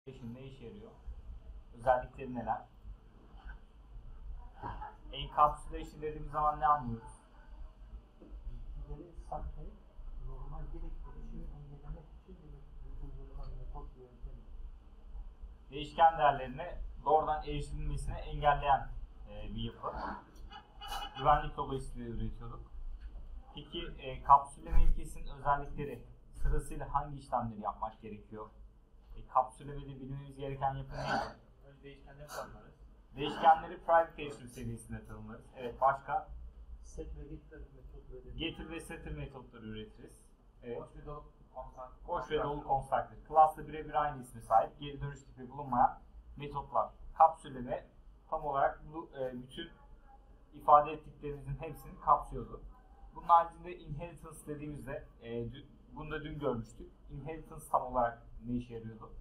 Ne işe yarıyor? Özellikleri neler? Encapsulation dediğimiz zaman ne anlıyoruz? Bilgileri saklayıp normal direkt gelişimi engellemek için uygulanan metot ve yöntemi. Değişken değerlerine doğrudan erişilmesini engelleyen bir yapı. Güvenlik dolayısıyla üretiyorduk. Peki kapsülleme ilkesinin özellikleri sırasıyla hangi işlemleri yapmak gerekiyor? Kapsüllemede bilmemiz gereken yapı neydi? Önce değişkenleri tanımlarız. Değişkenleri private hash seviyesinde tanımlarız. Evet, başka? Set ve getir metotları. Getir ve setter metotları üretiriz. Evet. Boş ve dolu constructor. Boş ve dolu constructor. Class'la birebir aynı isme sahip, geri dönüş tipi bulunmayan metotlar. Kapsülleme tam olarak bu bütün ifade ettiklerimizin hepsini kapsıyordu. Bunun haricinde inheritance dediğimizde, bunu da dün görmüştük. Inheritance tam olarak ne işe yarıyordu?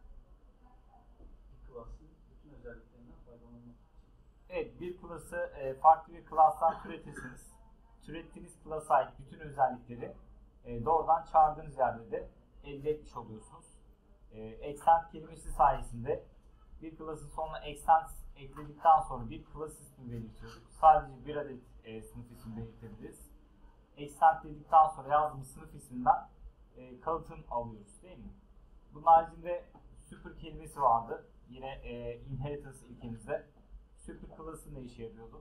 Bir klasın bütün özelliklerinden faydalanmak için. Evet, bir klası farklı bir klastan türetirsiniz. Türettiğiniz klasa ait bütün özellikleri doğrudan çağırdığınız yerde de elde etmiş oluyorsunuz. Extend kelimesi sayesinde bir klasın sonuna extend ekledikten sonra bir klas ismi belirtiyorduk. Sadece bir adet sınıf ismi belirtebiliriz. Extend dedikten sonra yazdığımız sınıf isminden kalıtım alıyoruz, değil mi? Bunun haricinde super kelimesi vardı. Yine inheritance ilkemizde. Super class'ın ne işe yarıyordu?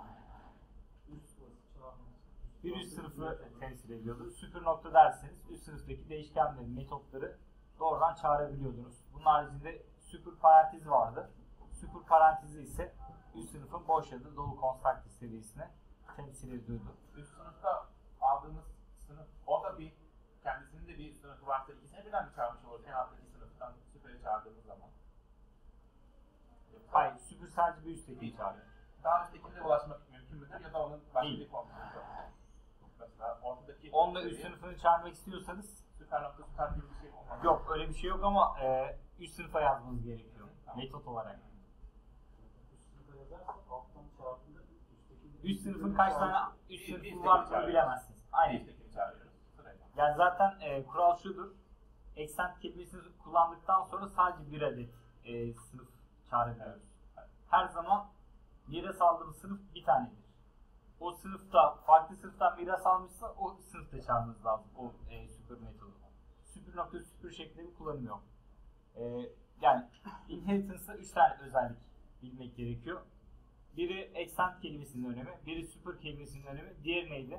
Bir üst sınıfı temsil ediyordu. Super nokta derseniz üst sınıftaki değişkenlerin metotları doğrudan çağırabiliyordunuz. Bunun haricinde super parantezi vardı. Super parantezi ise üst sınıfın boş ya da dolu constructor seviyesine temsil ediyordu. Üst sınıfta aldığımız sınıf, o da bir kendisinin de bir sınıfı varsa ikisini birden mi çağırmış oluruz en alttaki sınıftan süper'e çağırdığımız zaman? Hayır, super sadece bir üsttekini çağırıyor. Daha üsttekine de ulaşmak mümkün müdür ya da onun başka bir fonksiyonu yok. Mesela ortadaki... Onda üst sınıfını çağırmak istiyorsanız süper nokta süper gibi bir şey olmaz. yok, öyle bir şey yok ama üst sınıfa yazmanız gerekiyor. Tamam. Metot olarak. Üst sınıfa yazarsa alttan çağırdığında üst sınıfın kaç tane üst sınıfı var bunu bilemezsiniz. Aynen. Üsttekini çağırıyoruz. Yani zaten kural şudur. Extend kelimesini kullandıktan sonra sadece bir adet sınıf çağırabiliyoruz. Her zaman miras aldığımız sınıf bir tanedir. O sınıfta farklı sınıftan miras almışsa o sınıfta çağırmanız lazım o super metodu. Super nokta super şeklinde bir kullanım yok. Yani inheritance'da 3 tane özellik bilmek gerekiyor. Biri extend kelimesinin önemi, biri super kelimesinin önemi, diğeri neydi?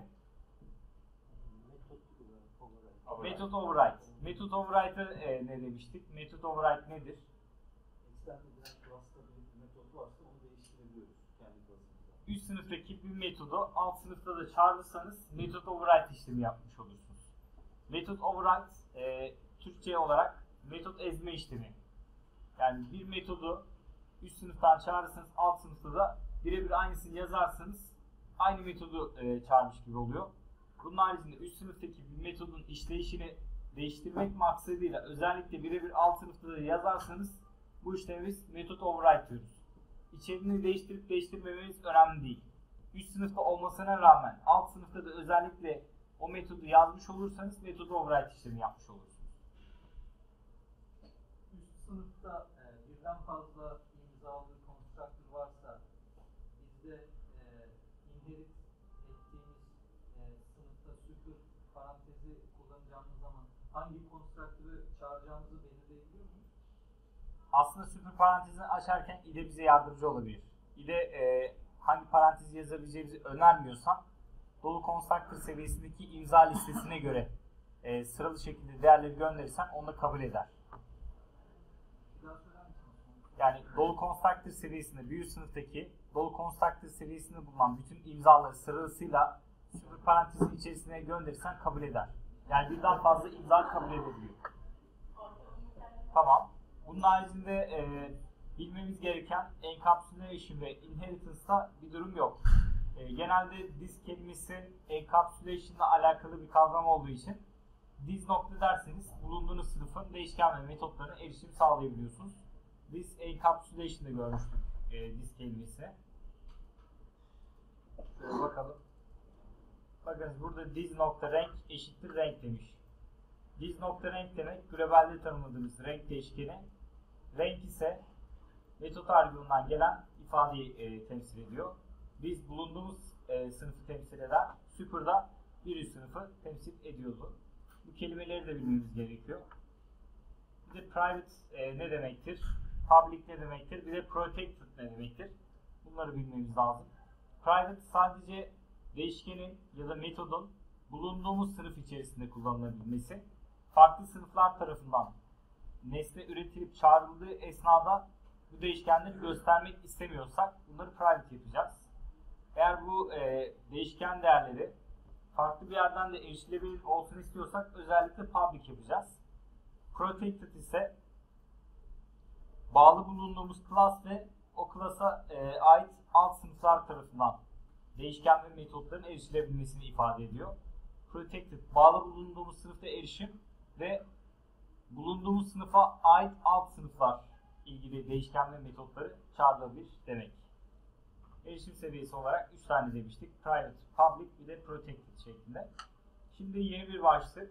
Method override. Method override'ı ne demiştik? Method override nedir? Extend edilen class'ta bir metot varsa onu değiştirebiliyoruz kendi class'ımızda. Üst sınıftaki bir metodu alt sınıfta da çağırırsanız method override işlemi yapmış olursunuz. Method override Türkçe olarak metot ezme işlemi. Yani bir metodu üst sınıftan çağırırsanız alt sınıfta da birebir aynısını yazarsanız aynı metodu çağırmış gibi oluyor. Bunun haricinde üst sınıftaki bir metodun işleyişini değiştirmek maksadıyla özellikle birebir alt sınıfta da yazarsanız bu işlemi biz method override diyoruz. İçeriğini değiştirip değiştirmemeniz önemli değil. Üst sınıfta olmasına rağmen alt sınıfta da özellikle o metodu yazmış olursanız method override işlemi yapmış olursunuz. Üst sınıfta birden fazla imzalı constructor varsa bizde inherit ettiğimiz sınıfta super parantezi kullanacağımız zaman hangi constructor'ı çağıracağımızı belirleyebiliyor muyuz? Aslında super parantezini açarken IDE bize yardımcı olabilir. IDE hangi parantezi yazabileceğimizi önermiyorsa dolu constructor seviyesindeki imza listesine göre sıralı şekilde değerleri gönderirsen onu da kabul eder. Yani dolu constructor seviyesinde bir üst sınıftaki dolu constructor seviyesinde bulunan bütün imzaları sırasıyla super parantezin içerisine gönderirsen kabul eder. Yani birden fazla imza kabul edebiliyor. Tamam. Bunun haricinde bilmemiz gereken encapsulation ve inheritance'da bir durum yok. Genelde this kelimesi encapsulation ile alakalı bir kavram olduğu için this nokta derseniz bulunduğunuz sınıfın değişken ve metotlarına erişim sağlayabiliyorsunuz. This encapsulation'da görmüştük this kelimesi. Şöyle bakalım. Bakın burada this nokta rank eşittir rank demiş. This nokta rank demek globalde tanımladığımız renk değişkeni Rank ise metot argümanından gelen ifadeyi temsil ediyor. Biz bulunduğumuz sınıfı temsil eder. Super'da bir üst sınıfı temsil ediyordu. Bu kelimeleri de bilmemiz gerekiyor. Bir de private ne demektir? Public ne demektir? Bir de protected ne demektir? Bunları bilmemiz lazım. Private sadece değişkenin ya da metodun bulunduğumuz sınıf içerisinde kullanılabilmesi. Farklı sınıflar tarafından nesne üretilip çağrıldığı esnada bu değişkenleri göstermek istemiyorsak bunları private yapacağız. Eğer bu değişken değerleri farklı bir yerden de erişilebilir olsun istiyorsak özellikle public yapacağız. Protected ise bağlı bulunduğumuz class ve o class'a ait alt sınıflar tarafından değişken ve metotların erişilebilmesini ifade ediyor. Protected, bağlı bulunduğumuz sınıfta erişim ve bulunduğumuz sınıfa ait alt sınıflar ilgili değişken ve metotları çağrılabilir demek. Erişim seviyesi olarak 3 tane demiştik. Private, public bir de protected şeklinde. Şimdi yeni bir başlık.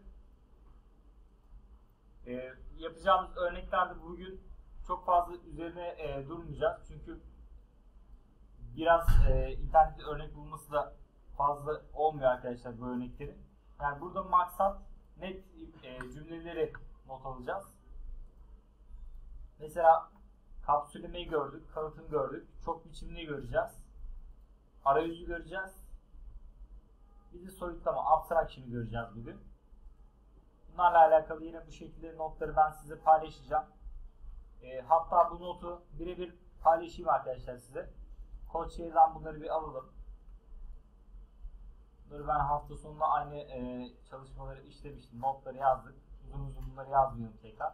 Yapacağımız örneklerde bugün çok fazla üzerine durmayacağız. Çünkü biraz internette örnek bulması da fazla olmuyor arkadaşlar bu örneklerin. Yani burada maksat net cümleleri not alacağız. Mesela kapsüllemeyi gördük, kalıtım gördük, çok biçimli göreceğiz. Arayüzü göreceğiz. Bir de soyutlama, abstraction'ı göreceğiz bugün. Bunlarla alakalı yine bu şekilde notları ben size paylaşacağım. Hatta bu notu birebir paylaşayım arkadaşlar size. Codechair'den bunları bir alalım. Bunları ben hafta sonunda aynı çalışmaları işlemiştim. Notları yazdık. Uzun uzun bunları yazmayalım tekrar.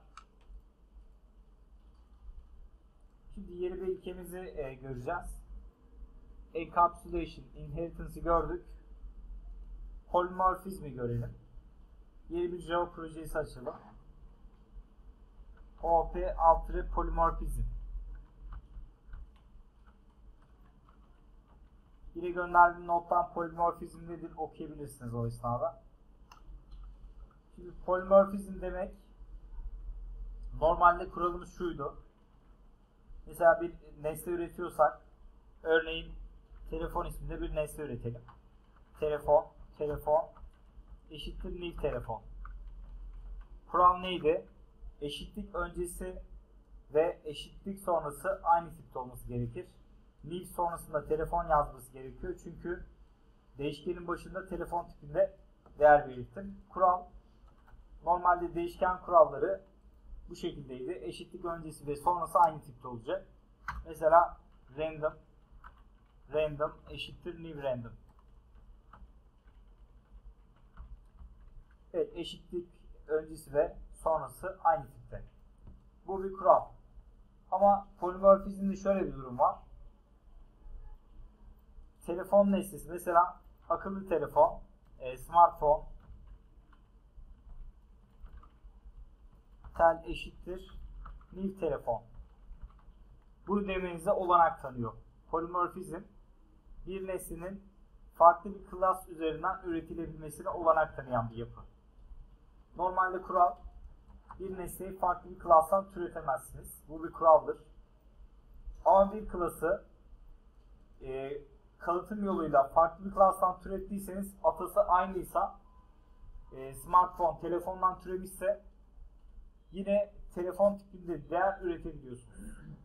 Şimdi yeni bir ilkemizi göreceğiz. Encapsulation, inheritance'ı gördük. Polymorphizmi görelim. Yeni bir Java projesi açalım. OP alt polymorphizm. Yine gönderdiğim nottan polymorphizm nedir okuyabilirsiniz o esnada. Şimdi polymorphizm demek normalde kuralımız şuydu. Mesela bir nesne üretiyorsak örneğin telefon isminde bir nesne üretelim. Telefon eşittir new telefon. Kural neydi? Eşitlik öncesi ve eşitlik sonrası aynı tipte olması gerekir. New sonrasında telefon yazması gerekiyor. Çünkü değişkenin başında telefon tipinde değer belirttim. Kural normalde değişken kuralları bu şekildeydi. Eşitlik öncesi ve sonrası aynı tipte olacak. Mesela random eşittir new random. Evet, eşitlik öncesi ve sonrası aynı tipte. Bu bir kural. Ama polimorfizmde şöyle bir durum var. Telefon nesnesi mesela akıllı telefon, smartphone, tel eşittir new telefon. Bunu demenize olanak tanıyor. Polimorfizm bir nesnenin farklı bir klas üzerinden üretilebilmesine olanak tanıyan bir yapı. Normalde kural bir nesneyi farklı bir klastan türetemezsiniz. Bu bir kuraldır. Ama bir klası kalıtım yoluyla farklı bir klastan türettiyseniz atası aynıysa smartphone telefondan türemişse yine telefon tipinde değer üretebiliyorsunuz.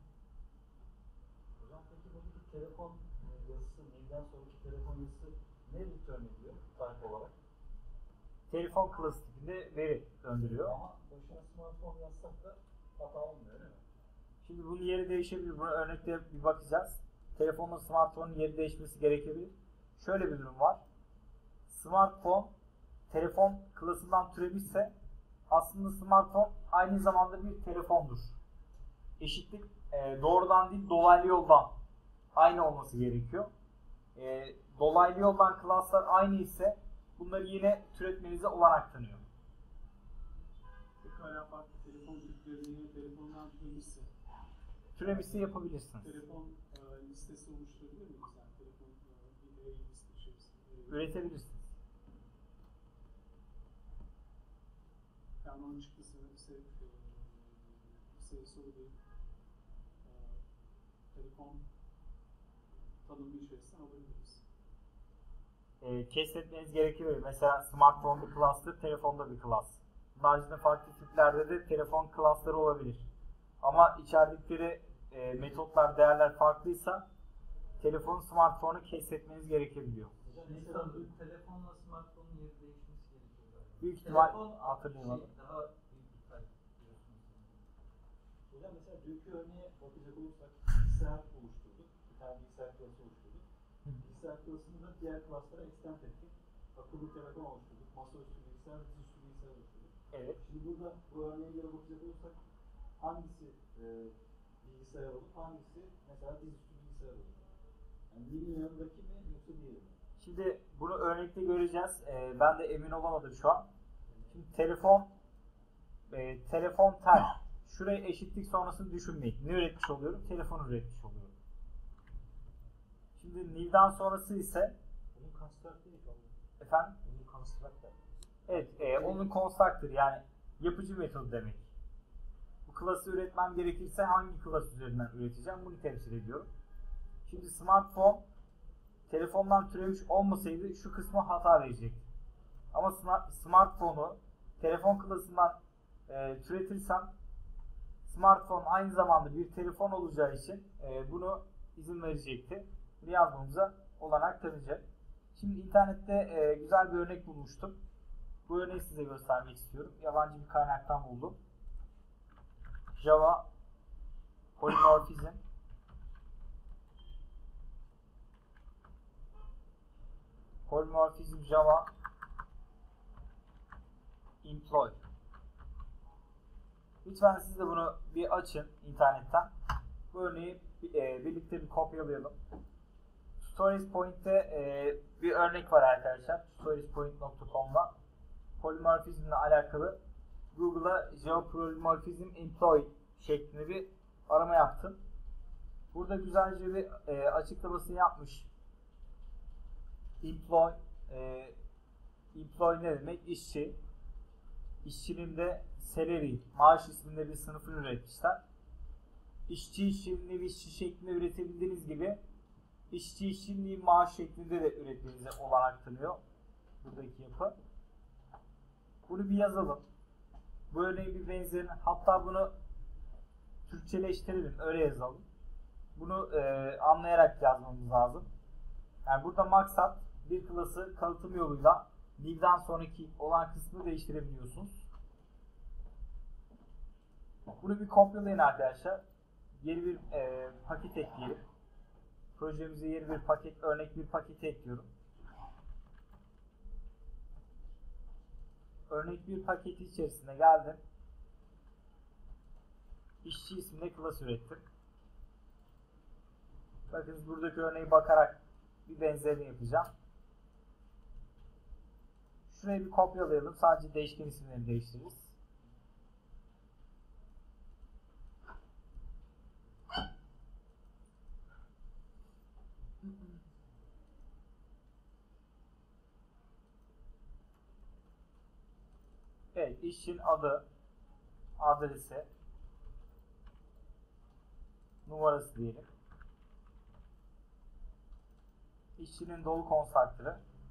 Hocam peki buradaki telefon yazısı, neyden sonraki telefon yazısı ne return ediyor type olarak? Telefon klası tipinde veri döndürüyor. Ama başına smartphone yazsak da hata olmuyor değil mi? Şimdi bunun yeri değişebilir. Buna örnekte bir bakacağız. Telefonla smartphone'un yeri değişmesi gerekebilir. Şöyle bir durum var. Smartphone telefon klasından türemişse aslında smartphone aynı zamanda bir telefondur. Eşitlik doğrudan değil dolaylı yoldan aynı olması gerekiyor. Dolaylı yoldan klaslar aynı ise bunları yine türetmenize olanak tanıyor. Pekala farklı telefon gruplarını yine telefondan Türemişse yapabilirsiniz. telefon listesi oluşturabilir miyiz? Yani telefon bir array liste içerisinde. Üretebilirsiniz. Yani onun çıktısını bir sayısal bir telefon tanımı içerisinden alabiliriz. Keşfetmeniz gerekiyor. Mesela smartphone bir class'tır, telefonda bir class. Bunun haricinde farklı tiplerde de telefon class'ları olabilir. Ama içerdikleri metotlar, değerler farklıysa telefonu, smartphone'u keşfetmeniz gerekebiliyor. Sanırım telefonla smartphone'un yeri değişmesi gerekiyor galiba. Büyük ihtimal Telefon hatırlayamadım. daha büyük bir kayıt diyorsunuz. Hocam mesela dünkü örneğe bakacak olursak bilgisayar oluşturduk. Bir tane bilgisayar klası oluşturduk. Bilgisayar klasını da diğer klaslara extend ettik. Akıllı telefon oluşturduk. Masaüstü bilgisayar, dizüstü bilgisayar oluşturduk. Evet. Şimdi burada bu örneğe göre bakacak olursak hangisi bilgisayar olur, hangisi mesela dizüstü bilgisayar olur? Yani birinin yanındaki mi yoksa diğeri mi? Şimdi bunu örnekte göreceğiz. Ben de emin olamadım şu an. Şimdi telefon tel. Şuraya eşitlik sonrasını düşünmeyin. Ne üretmiş oluyorum? Telefon üretmiş oluyorum. Şimdi new'dan sonrası ise Bunun construct değil ki. efendim? Bunun construct da. Evet, onun constructor yani yapıcı metodu demek. Bu klası üretmem gerekirse hangi klas üzerinden üreteceğim? Bunu temsil ediyorum. Şimdi smartphone telefondan türemiş olmasaydı şu kısmı hata verecekti. Ama smartphone'u telefon klasından türetirsem smartphone aynı zamanda bir telefon olacağı için bunu izin verecekti. Bunu yazmamıza olanak tanıyacak. Şimdi internette güzel bir örnek bulmuştum. Bu örneği size göstermek istiyorum. Yabancı bir kaynaktan buldum. Java Polymorphism Java Employ. Lütfen siz de bunu bir açın internetten. Bu örneği birlikte bir kopyalayalım. StoriesPoint'te bir örnek var arkadaşlar. storiespoint.com'da Polymorphism ile alakalı Google'a Java Polymorphism Employ şeklinde bir arama yaptım. Burada güzelce bir açıklamasını yapmış. Employ ne demek? İşçi. İşçinin de salary, maaş isminde bir sınıfını üretmişler. İşçi, nevi işçi şeklinde üretebildiğiniz gibi işçi, maaş şeklinde de üretmenize olanak tanıyor buradaki yapı. Bunu bir yazalım. Bu örneğin bir benzerini, hatta bunu Türkçeleştirelim, öyle yazalım. Bunu anlayarak yazmamız lazım. Yani burada maksat bir klası kalıtım yoluyla new'dan sonraki olan kısmını değiştirebiliyorsunuz. Bunu bir kopyalayın arkadaşlar. Yeni bir paket ekleyelim. Projemize yeni bir paket, örnek bir paket ekliyorum. Örnek bir paketi içerisine geldim. İşçi isimli klas ürettim. Bakın buradaki örneği bakarak bir benzerini yapacağım. Şurayı bir kopyalayalım. Sadece değişken isimlerini değiştiririz. Evet, işçinin adı, adresi, numarası diyelim. İşçinin dolu konstruktörü.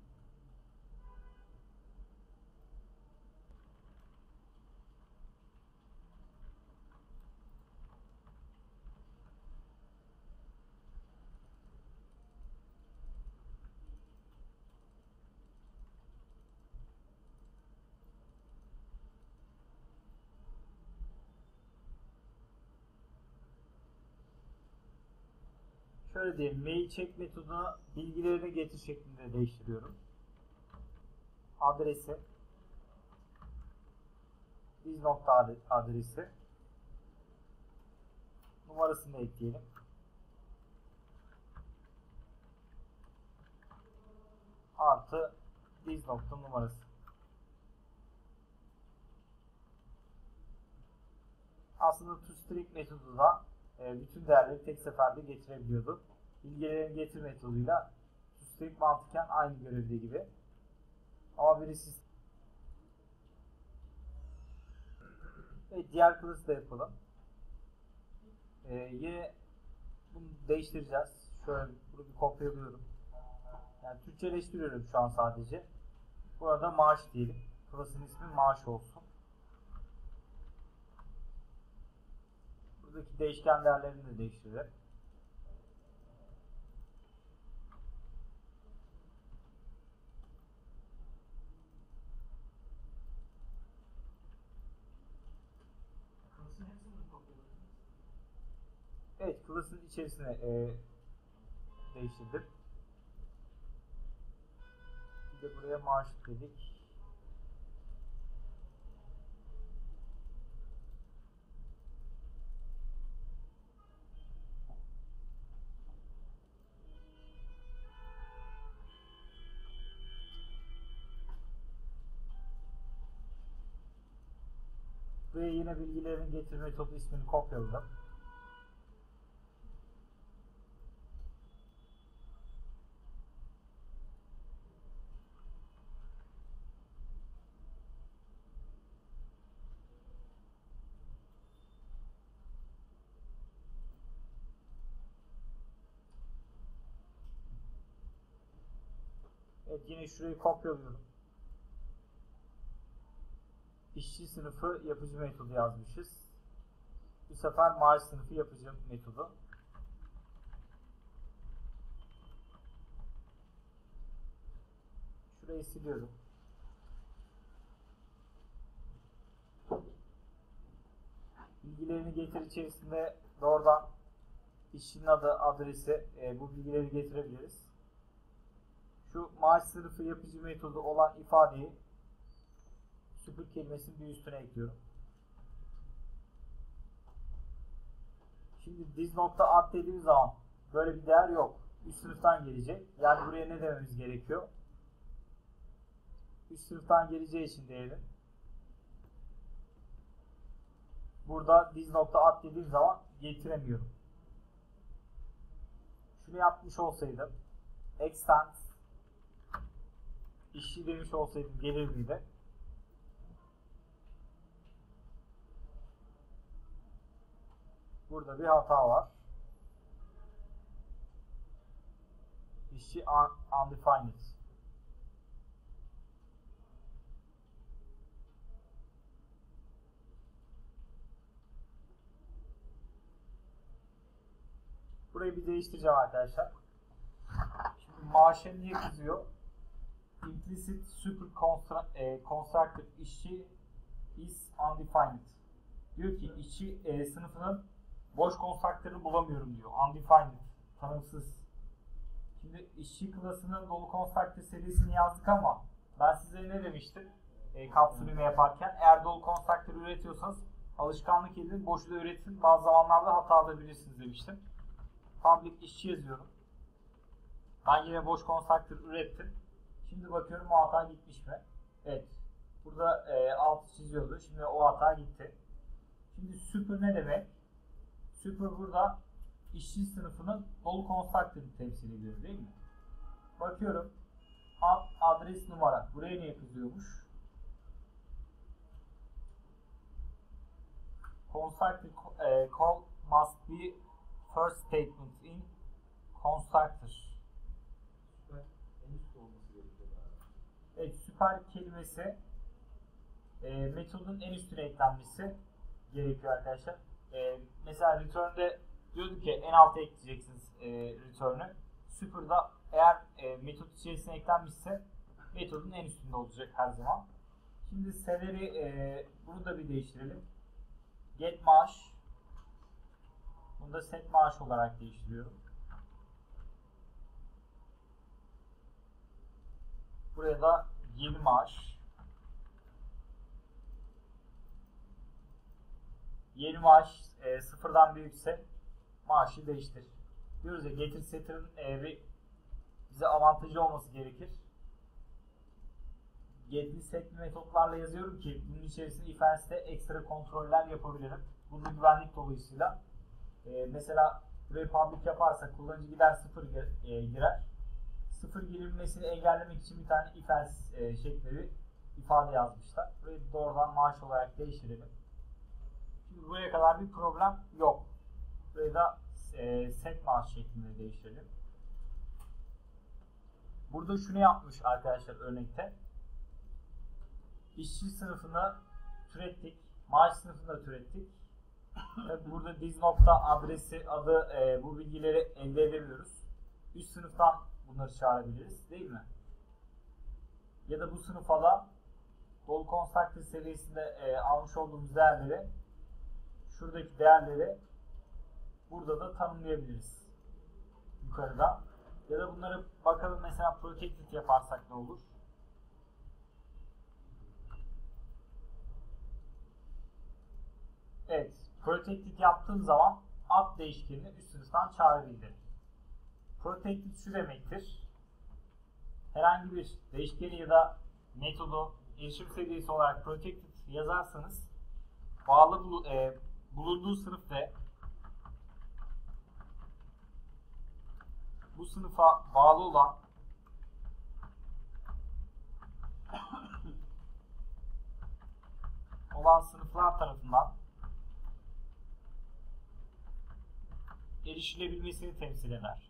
Şöyle diyeyim, mail check metodunu bilgilerini getir şeklinde değiştiriyorum. Adresi, biz nokta adresi, numarasını ekleyelim. Artı biz nokta numarası. Aslında toString metodu da bütün değerleri tek seferde getirebiliyordu. Bilgilerini getir metoduyla toString mantıken aynı görevde gibi. Ama birisi diğer klası da yapalım. Yine Bunu değiştireceğiz. Şöyle bunu bir kopyalıyorum. Yani Türkçeleştiriyorum şu an sadece. Burada maaş diyelim. Class'ın ismi maaş olsun. Buradaki değişken değerlerini de değiştirelim. Evet, class'ın içerisine değiştirdim. Bir de buraya maaş dedik. Buraya yine bilgilerin getir metodu ismini kopyaladım. Evet, yine şurayı kopyalıyorum. İşçi sınıfı yapıcı metodu yazmışız. Bu sefer maaş sınıfı yapıcı metodu. Şurayı siliyorum. Bilgilerini getir içerisinde doğrudan işçinin adı, adresi bu bilgileri getirebiliriz. Şu maaş sınıfı yapıcı metodu olan ifadeyi super kelimesinin bir üstüne ekliyorum. Şimdi this.add dediğimiz zaman böyle bir değer yok. Üst sınıftan gelecek. Yani buraya ne dememiz gerekiyor? Üst sınıftan geleceği için değerin. Burada this.add dediğim zaman getiremiyorum. Şunu yapmış olsaydım extend işçi demiş olsaydım gelir miydi? Burada bir hata var. İşçi undefined. Burayı bir değiştireceğim arkadaşlar. Şimdi maaşa niye kızıyor? Implicit super constructor işçi is undefined. Diyor ki işçi sınıfının boş constructor'ı bulamıyorum diyor. Undefined. Tanımsız. Şimdi işçi klasının dolu constructor serisini yazdık ama ben size ne demiştim? Kapsülüme yaparken eğer dolu constructor üretiyorsanız alışkanlık edin, boşu da üretin. Bazı zamanlarda hata alabilirsiniz demiştim. Public işçi yazıyorum. Ben yine boş constructor ürettim. Şimdi bakıyorum o hata gitmiş mi? Evet. Burada altı çiziyordu. Şimdi o hata gitti. Şimdi super ne demek? Super burada işçi sınıfının dolu constructor'ı temsil ediyor değil mi? Bakıyorum. Adres numara. Buraya niye kızıyormuş? Constructor call must be first statement in constructor. Evet, süper kelimesi metodun en üstüne eklenmesi gerekiyor arkadaşlar. Mesela return'de diyorduk ki en alta ekleyeceksiniz return'ü. Super'da eğer metot içerisine eklenmişse metodun en üstünde olacak her zaman. Şimdi salary bunu da bir değiştirelim. Get maaş. Bunu da set maaş olarak değiştiriyorum. Buraya da yeni maaş. Yeni maaş sıfırdan büyükse maaşı değiştir. Diyoruz ya getir setter'ın bir bize avantajı olması gerekir. Get'li setli metotlarla yazıyorum ki bunun içerisinde if else'de ekstra kontroller yapabilirim. Bu da güvenlik dolayısıyla. Mesela buraya public yaparsak kullanıcı gider sıfır girer. Sıfır girilmesini engellemek için bir tane if else şeklinde bir ifade yazmışlar. Burayı doğrudan maaş olarak değiştirelim. Şimdi buraya kadar bir problem yok. Burayı da set maaş şeklinde değiştirelim. Burada şunu yapmış arkadaşlar örnekte. İşçi sınıfını türettik. Maaş sınıfını da türettik. Tabii burada diz nokta adresi, adı, bu bilgileri elde edemiyoruz. Üst sınıftan bunları çağırabiliriz, değil mi? Ya da bu sınıfa da dolu constructor seviyesinde almış olduğumuz değerleri, şuradaki değerleri burada da tanımlayabiliriz. Yukarıda. Ya da bunları bakalım mesela protected yaparsak ne olur? Evet. Protected yaptığım zaman ad değişkenini üst sınıftan çağırabildim. Protected şu demektir. Herhangi bir değişkeni ya da metodu erişim seviyesi olarak protected yazarsanız bağlı bulunduğu sınıf ve bu sınıfa bağlı olan sınıflar tarafından erişilebilmesini temsil eder.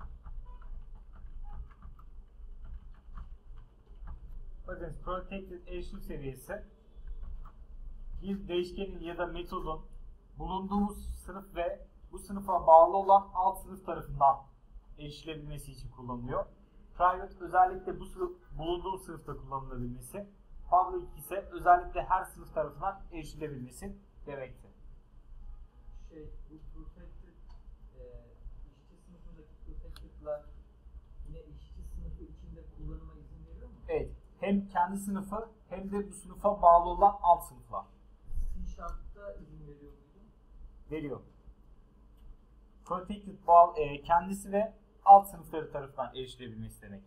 Bakın protected erişim seviyesi bir değişkenin ya da metodun bulunduğumuz sınıf ve bu sınıfa bağlı olan alt sınıf tarafından erişilebilmesi için kullanılıyor. Private özellikle bulunduğu sınıfta kullanılabilmesi, public ise özellikle her sınıf tarafından erişilebilmesi demektir. Bu protected işçi sınıfındaki protected'lar yine işçi sınıfı içinde kullanıma izin veriyor mu? Evet. Hem kendi sınıfı hem de bu sınıfa bağlı olan alt sınıflar. C#'da izin veriyor muydu? Veriyor. Protected kendisi ve alt sınıfları tarafından erişilebilmesi demek.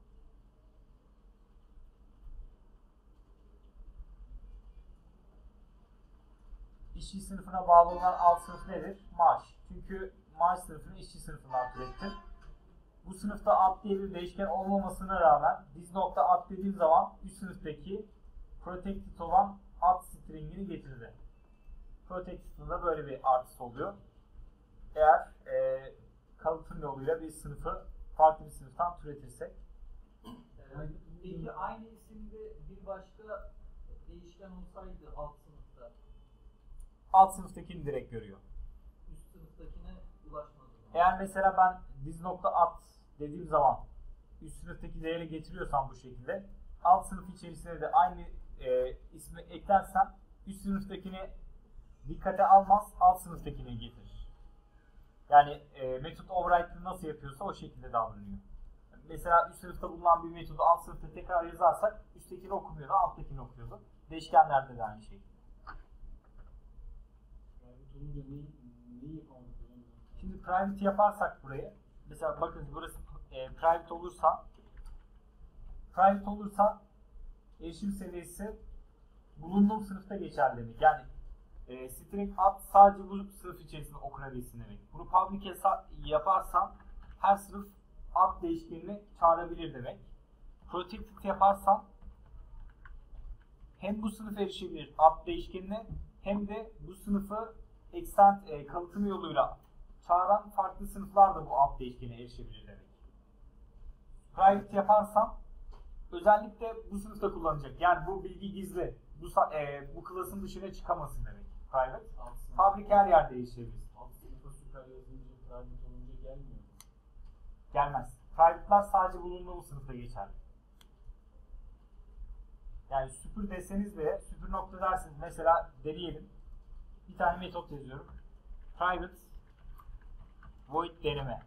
İşçi sınıfına bağlı olan alt sınıf nedir? Maaş. Çünkü maaş sınıfını işçi sınıfından türettim. Bu sınıfta ad diye bir değişken olmamasına rağmen diz nokta ad dediğim zaman üst sınıftaki protected olan ad stringini getirdi. Protected'ın da böyle bir artısı oluyor. Eğer kalıtım yoluyla bir sınıfı farklı bir sınıftan türetirsek. Peki aynı isimde bir başka değişken olsaydı alt sınıfta Alt sınıftakini direkt görüyor. üst sınıftakine ulaşmaz. Eğer mesela ben diz nokta at dediğim zaman üst sınıftaki değeri getiriyorsam bu şekilde alt sınıf içerisine de aynı ismi eklersem üst sınıftakini dikkate almaz, alt sınıftakini getirir. Yani metot override'ını nasıl yapıyorsa o şekilde davranıyor. Mesela üst sınıfta bulunan bir metodu alt sınıfta tekrar yazarsak üsttekini okumuyordu, alttakini okuyordu. Değişkenlerde de aynı şekilde. Olunca neyi yapamadık? Şimdi private yaparsak burayı, mesela bakın burası private olursa erişim seviyesi bulunduğum sınıfta geçerli demek. Yani string ad sadece bu sınıf içerisinde okunabilsin demek. Bunu public yaparsam her sınıf ad değişkenini çağırabilir demek. Protected yaparsam hem bu sınıf erişebilir ad değişkenine hem de bu sınıfı extend kalıtım yoluyla çağıran farklı sınıflar da bu alt değişkene erişebilir demek. Private yaparsam özellikle bu sınıfta kullanacak. Yani bu bilgi gizli. Bu klasın dışına çıkamasın demek. Private. Public her yerde erişebilir. Alt sınıfa süper yazınca private olunca gelmiyor mu? Gelmez. Private'lar sadece bulunduğu sınıfta geçerli. Yani süpür deseniz bile, süpür nokta dersiniz. Mesela deneyelim. Bir tane metot yazıyorum. Private void deneme.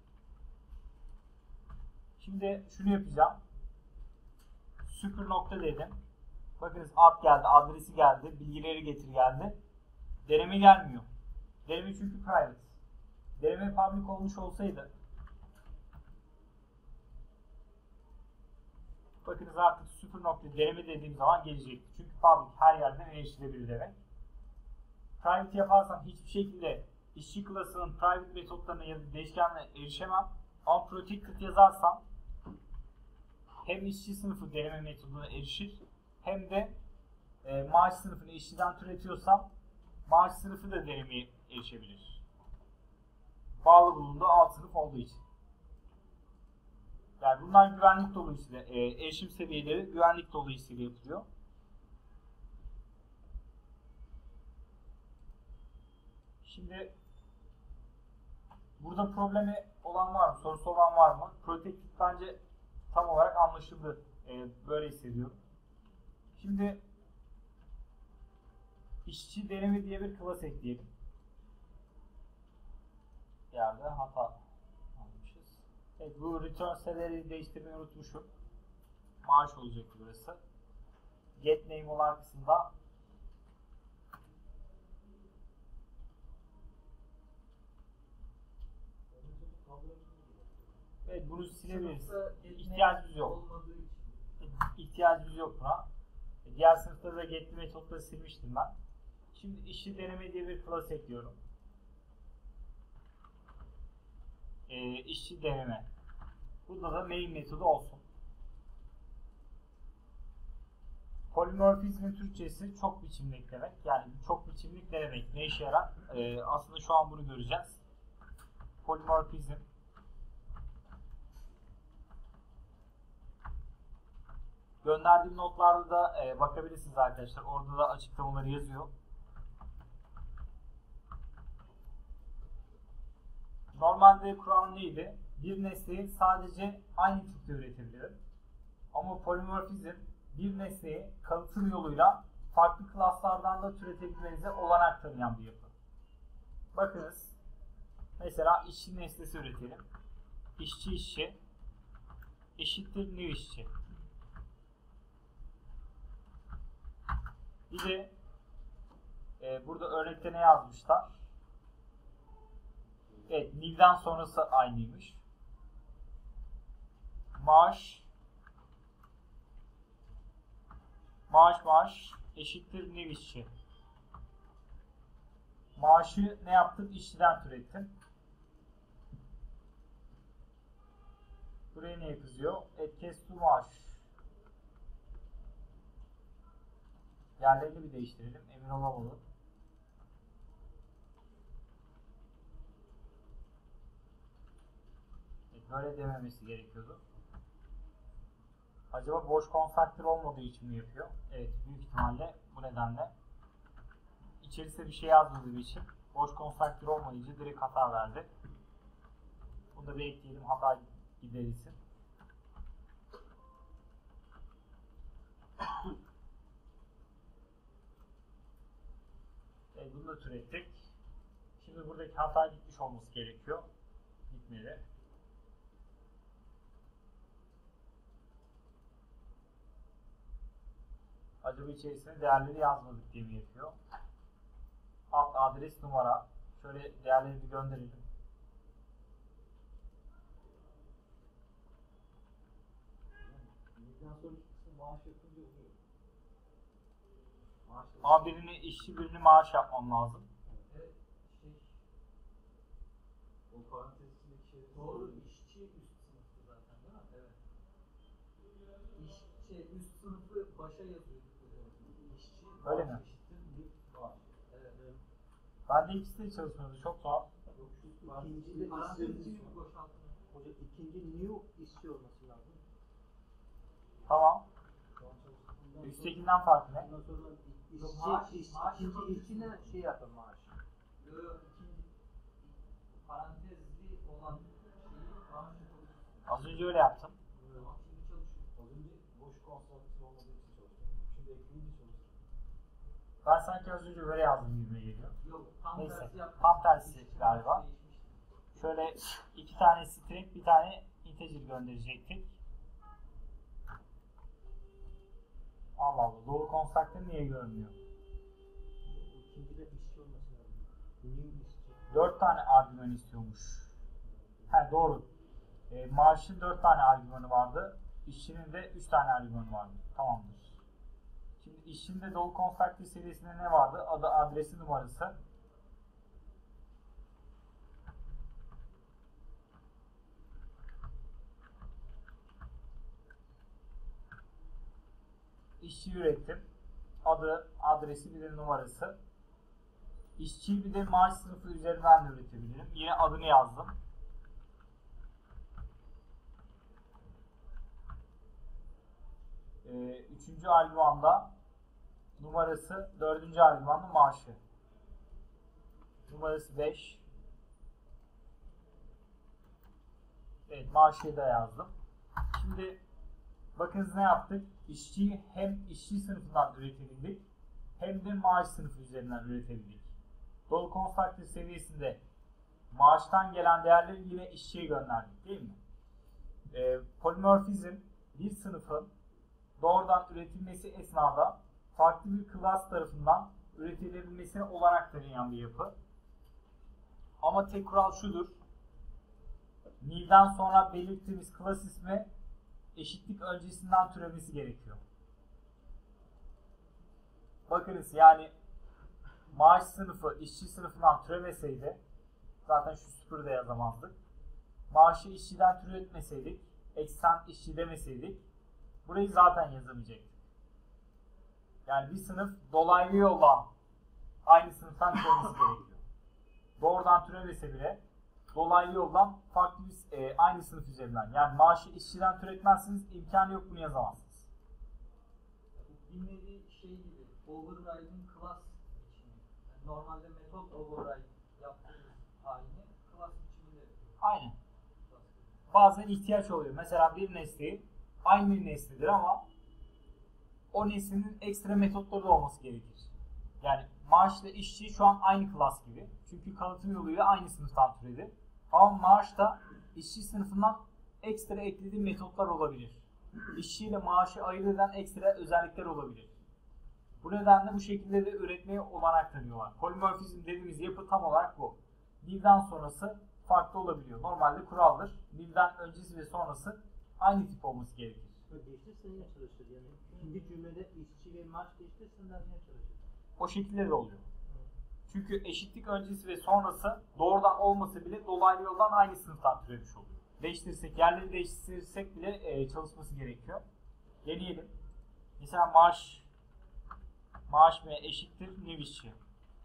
Şimdi şunu yapacağım. Süpür nokta dedim. Bakınız ad geldi, adresi geldi, bilgileri getir geldi. Deneme gelmiyor. Deneme çünkü private. Deneme public olmuş olsaydı bakınız artık süpür nokta deneme dediğim zaman gelecekti. Çünkü public her yerden erişilebilir demek. Private yaparsam hiçbir şekilde işçi klasının private metotlarına ya da değişkenlerine erişemem. Ama protected yazarsam hem işçi sınıfı deneme metoduna erişir hem de maaş sınıfını işçiden türetiyorsam maaş sınıfı da denemeye erişebilir. bağlı bulunduğu alt sınıf olduğu için. Yani bunlar güvenlik dolayısıyla, erişim seviyeleri güvenlik dolayısıyla yapılıyor. Şimdi burada problemi olan var mı? Sorusu olan var mı? Protected bence tam olarak anlaşıldı. Böyle hissediyorum. Şimdi işçi deneme diye bir class ekleyelim. Yerde hata almışız. Evet, bu return salary'yi değiştirmeyi unutmuşum. Maaş olacaktı burası. Get name olan kısımda evet, bunu silebiliriz. İhtiyacımız yok. İhtiyacımız yok buna. Diğer sınıfta da get'li metotları silmiştim ben. Şimdi işçi deneme diye bir class ekliyorum. İşçi deneme. Burada da main metodu olsun. Polimorfizmin Türkçesi çok biçimlik demek. Yani çok biçimlik ne demek? Ne işe yarar? Aslında şu an bunu göreceğiz. Polimorfizm gönderdiğim notlarda da bakabilirsiniz arkadaşlar. Orada da açıklamaları yazıyor. Normalde kural neydi? Bir nesneyi sadece aynı tipte üretebilirim. Ama polimorfizm bir nesneyi kalıtım yoluyla farklı klaslardan da türetebilmenize olanak tanıyan bir yapı. Bakınız. Mesela işçi nesnesi üretelim. İşçi eşittir new işçi. Bir de burada örnekte ne yazmışlar? Evet, new'den sonrası aynıymış. Maaş eşittir new işçi. Maaşı ne yaptım? İşçiden türettim. Buraya neye kızıyor? Etkestu maaş. Yerlerini bir değiştirelim. Emin olamadım. Böyle dememesi gerekiyordu. Acaba boş konstruktör olmadığı için mi yapıyor? Evet, büyük ihtimalle bu nedenle. İçerisinde bir şey yazmadığı için boş konstruktör olmayınca direkt hata verdi. Bunu da bir ekleyelim, hata giderilsin. Evet, bunu da türettik. Şimdi buradaki hata gitmiş olması gerekiyor. Gitmedi. Acaba içerisine değerleri yazmadık diye mi yapıyor? Alt adres numara. Şöyle değerleri bir gönderelim. Bizden sonraki kısmı maaş yapınca oluyor. Ama işçi birini maaş yapmam lazım. O parantez içindeki şey Doğru, işçi üst sınıfı zaten değil mi? Evet. Üst sınıfı başa yazıyor. İşçi Öyle mi? eşittir bir maaş. Evet. Ben de ikisi de çalışmıyordu. Çok tuhaf. Yok, şu İkinci de Parantez işçi. içini boşaltın. Hocam ikinci new işçi olması lazım. Tamam. şu an çalıştığından Üsttekinden farkı ne? Ondan sonra Maaş ikinci yapabilirsin. işçine şey yapın maaş. İkinci parantezli olan şeyi maaş yapabilirsin. Az önce öyle yaptım. Tamam, şimdi çalışıyor. az önce boş konsantre olmadığı için çalıştım. Şimdi ekleyince çalıştım. Ben sanki az önce böyle yazdım gibime geliyor. Yok, tam Neyse, tersi yaptım. tam tersi İşçi galiba. değişmişti. Şöyle iki tane string, bir tane integer gönderecektik. Allah Allah. Doğru constructor niye görmüyor? İkinci de işçi olması lazım. New işçi. 4 tane argüman istiyormuş. He doğru. Maaşın 4 tane argümanı vardı. İşçinin de 3 tane argümanı vardı. Tamamdır. Şimdi işçinin de dolu constructor seviyesinde ne vardı? Adı, adresi, numarası. İşçi ürettim. Adı, adresi, bir de numarası. İşçiyi bir de maaş sınıfı üzerinden de üretebilirim. Yine adını yazdım. Üçüncü argümanda numarası, dördüncü argümanda maaşı. Numarası 5. Evet, maaşı da yazdım. Şimdi bakınız ne yaptık? İşçiyi hem işçi sınıfından üretebildik hem de maaş sınıfı üzerinden üretebildik. Dolu constructor seviyesinde maaştan gelen değerleri yine işçiye gönderdik, değil mi? Polimorfizm bir sınıfın doğrudan üretilmesi esnada farklı bir class tarafından üretilebilmesine olanak tanıyan bir yapı. Ama tek kural şudur. New'den sonra belirttiğimiz class ismi eşitlik öncesinden türemesi gerekiyor. Bakınız yani maaş sınıfı işçi sınıfından türemeseydi zaten şu sıfırı da yazamazdık. Maaşı işçiden türetmeseydik, extend işçi demeseydik burayı zaten yazamayacaktık. Yani bir sınıf dolaylı yoldan aynı sınıftan türemesi gerekiyor. Doğrudan türemese bile dolaylı yoldan farklı bir aynı sınıf üzerinden. Yani maaşı işçiden türetmezsiniz, imkanı yok, bunu yazamazsınız. Bir nevi şey gibi, override'in class biçimi. Yani normalde metot override yaptığımız halini class biçiminde. Aynen. Bazen ihtiyaç oluyor. Mesela bir nesneyi aynı bir nesnedir ama o nesnenin ekstra metotları da olması gerekir. Yani maaşla işçi şu an aynı class gibi. Çünkü kalıtım yoluyla aynı sınıftan türedi. Ama maaşta işçi sınıfından ekstra eklediği metotlar olabilir. İşçi ile maaşı ayırt eden ekstra özellikler olabilir. Bu nedenle bu şekilde de üretmeye olanak tanıyorlar. Polimorfizm dediğimiz yapı tam olarak bu. New'den sonrası farklı olabiliyor. Normalde kuraldır. New'den öncesi ve sonrası aynı tip olması gerekir. Değiştirsen yine çalışır yani. İkinci cümlede işçi ve maaş değiştirsen de yine çalışır. O şekilde de oluyor. Çünkü eşitlik öncesi ve sonrası doğrudan olmasa bile dolaylı yoldan aynı sınıftan türemiş oluyor. Değiştirirsek, yerleri değiştirirsek bile çalışması gerekiyor. Deneyelim. Mesela maaş ve eşittir new işçi.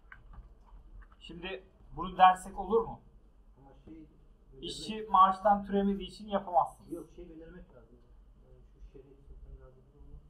Şimdi bunu dersek olur mu? Ama İşçi maaştan türemediği için yapamazsınız. yok belirlemek lazım. Yani şu şeyleri sınıftan lazım olmaz.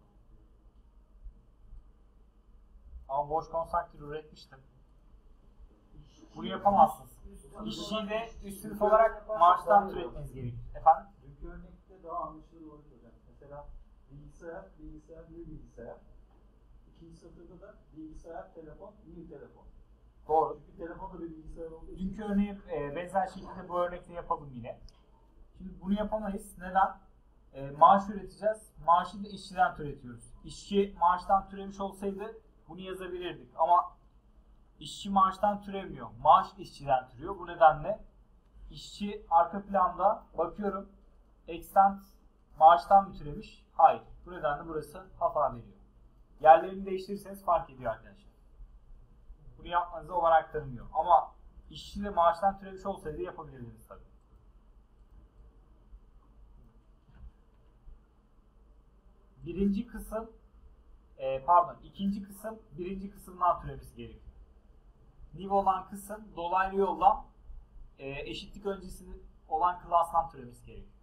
Ama boş constructor üretmiştim. Bunu yapamazsınız. İşçiyi de üst sınıf olarak maaştan türetmeniz gerekir. Efendim? Dünkü örnekte daha anlaşılır olur hocam. Mesela bilgisayar, new bilgisayar. İkinci satırda da bilgisayar, telefon, new telefon. Doğru. Çünkü telefon da bir bilgisayar olduğu için. Dünkü örneği benzer şekilde bu örnekte yapalım yine. Şimdi bunu yapamayız. Neden? Maaş üreteceğiz. Maaşı da işçiden türetiyoruz. İşçi maaştan türemiş olsaydı bunu yazabilirdik. Ama işçi maaştan türemiyor. Maaş işçiden türüyor. Bu nedenle işçi arka planda bakıyorum. Extend maaştan mı türemiş? Hayır. Bu nedenle burası hata veriyor. Yerlerini değiştirirseniz fark ediyor arkadaşlar. Bunu yapmanıza olanak tanımıyor. Ama işçi de maaştan türemiş olsaydı yapabilirdiniz tabii. İkinci kısım birinci kısımdan türemesi gerekiyor. New olan kısım dolaylı yoldan eşitlik öncesi olan class'tan türemesi gerekiyor.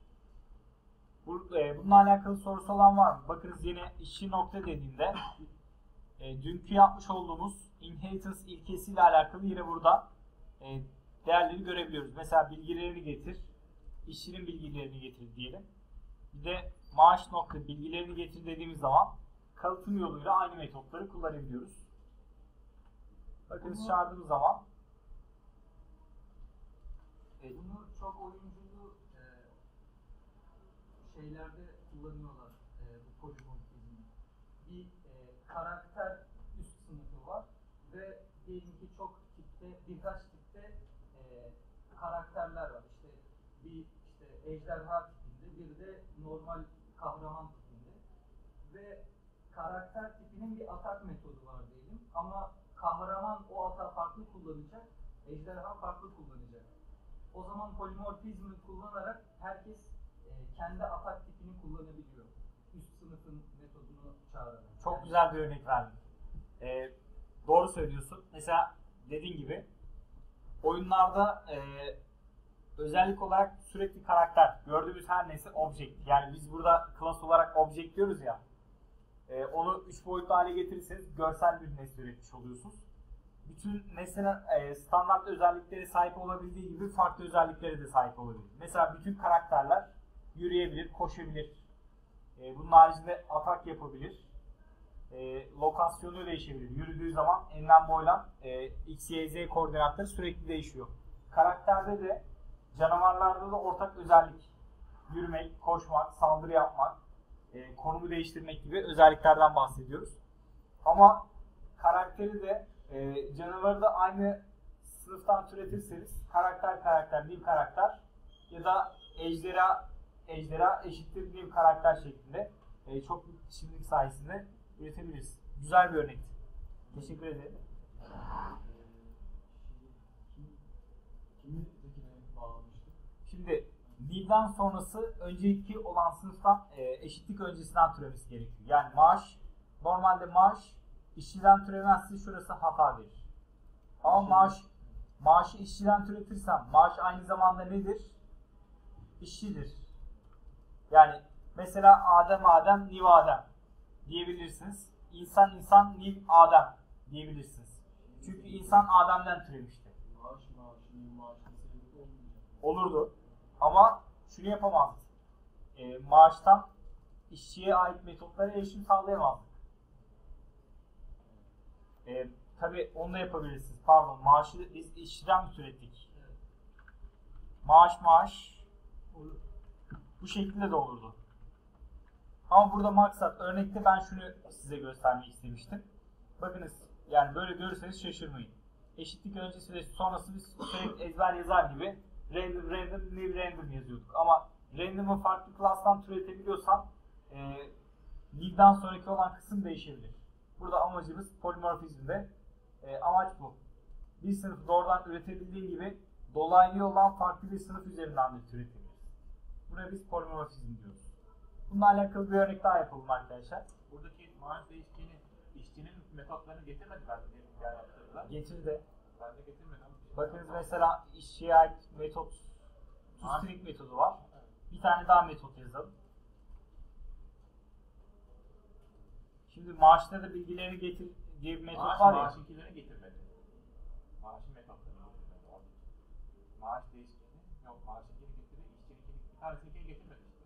Bununla alakalı sorusu olan var mı? Bakınız yine işçi nokta dediğimde dünkü yapmış olduğumuz inheritance ilkesiyle alakalı yine burada değerleri görebiliyoruz. Mesela bilgilerini getir, işçinin bilgilerini getir diyelim. Bir de maaş nokta bilgilerini getir dediğimiz zaman kalıtım yoluyla aynı metotları kullanabiliyoruz. Bakınız çağırdığımız zaman Bunu çok oyunculu şeylerde kullanıyorlar bu polimorfizmi. Bir karakter üst sınıfı var ve diyelim ki çok tipte, birkaç tipte karakterler var. İşte bir ejderha tipinde, bir de normal kahraman tipinde ve karakter tipinin bir atak metodu var diyelim ama kahraman o atağı farklı kullanacak, ejderha farklı kullanacak. O zaman polimorfizmi kullanarak herkes kendi atak tipini kullanabiliyor. Üst sınıfın metodunu çağırarak. çok güzel bir örnek verdim. Doğru söylüyorsun. Mesela dediğin gibi oyunlarda özellik olarak sürekli karakter, gördüğümüz her nesne object. Yani biz burada class olarak object diyoruz ya. Onu 3 boyutlu hale getirirseniz görsel bir nesne üretmiş oluyorsunuz. Bütün nesnenin standart özellikleri sahip olabildiği gibi farklı özellikleri de sahip olabilir. Mesela bütün karakterler yürüyebilir, koşabilir. Bunun haricinde atak yapabilir. Lokasyonu değişebilir. Yürüdüğü zaman enlem boylam x, y, z koordinatları sürekli değişiyor. Karakterde de canavarlarda da ortak özellik. Yürümek, koşmak, saldırı yapmak, konumu değiştirmek gibi özelliklerden bahsediyoruz. Ama karakteri de canavarı da aynı sınıftan türetirseniz karakter, new karakter ya da ejderha eşittir new karakter şeklinde çok şimdilik sayesinde üretebiliriz. Güzel bir örnek. Teşekkür ederim. Şimdi new'den sonrası önceki olan sınıftan eşitlik öncesinden türemesi gerekiyor. Yani normalde maaş işçiden türemezse şurası hata verir. Ama maaşı işçiden türetirsem maaş aynı zamanda nedir? İşçidir. Yani mesela Adem, new Adem diyebilirsiniz. İnsan, new Adem diyebilirsiniz. Çünkü insan Adem'den türemişti. Olurdu. Ama şunu yapamazdık. Maaştan işçiye ait metotlara erişim sağlayamazdık. Tabii onu da yapabilirsiniz. Pardon, maaşı biz işçiden mi türettik? Maaş bu şekilde de olurdu. Ama burada maksat örnekte ben şunu size göstermek istemiştim. Bakınız yani böyle görürseniz şaşırmayın. Eşitlik öncesi ve sonrası biz sürekli ezber yazar gibi random yazıyorduk. Ama random'ı farklı class'tan türetebiliyorsam new'den sonraki olan kısım değişebilir. Burada amacımız polimorfizmde amaç bu. Bir sınıfı doğrudan üretebildiği gibi dolaylı olan farklı bir sınıf üzerinden de türetebiliriz. Buna biz polimorfizm diyoruz. Bununla alakalı bir örnek daha yapalım arkadaşlar. Buradaki maaş değiştiğini işçinin metotlarını getirmediler mi? Yani yaptırdılar. Getirdi. Ben de getirmedim. Bakınız mesela işçiye ait metot, toString metodu var. Bir tane daha metot yazalım. Şimdi maaşta da bilgileri getir diye bir metot var ya. Maaşınkilerini getirmedi. Maaşın metotlarını getirmedi. Maaş değiştiğini yok. Maaşınkini getirdi. İşçininkini bir tanesinkini getirmedi işte.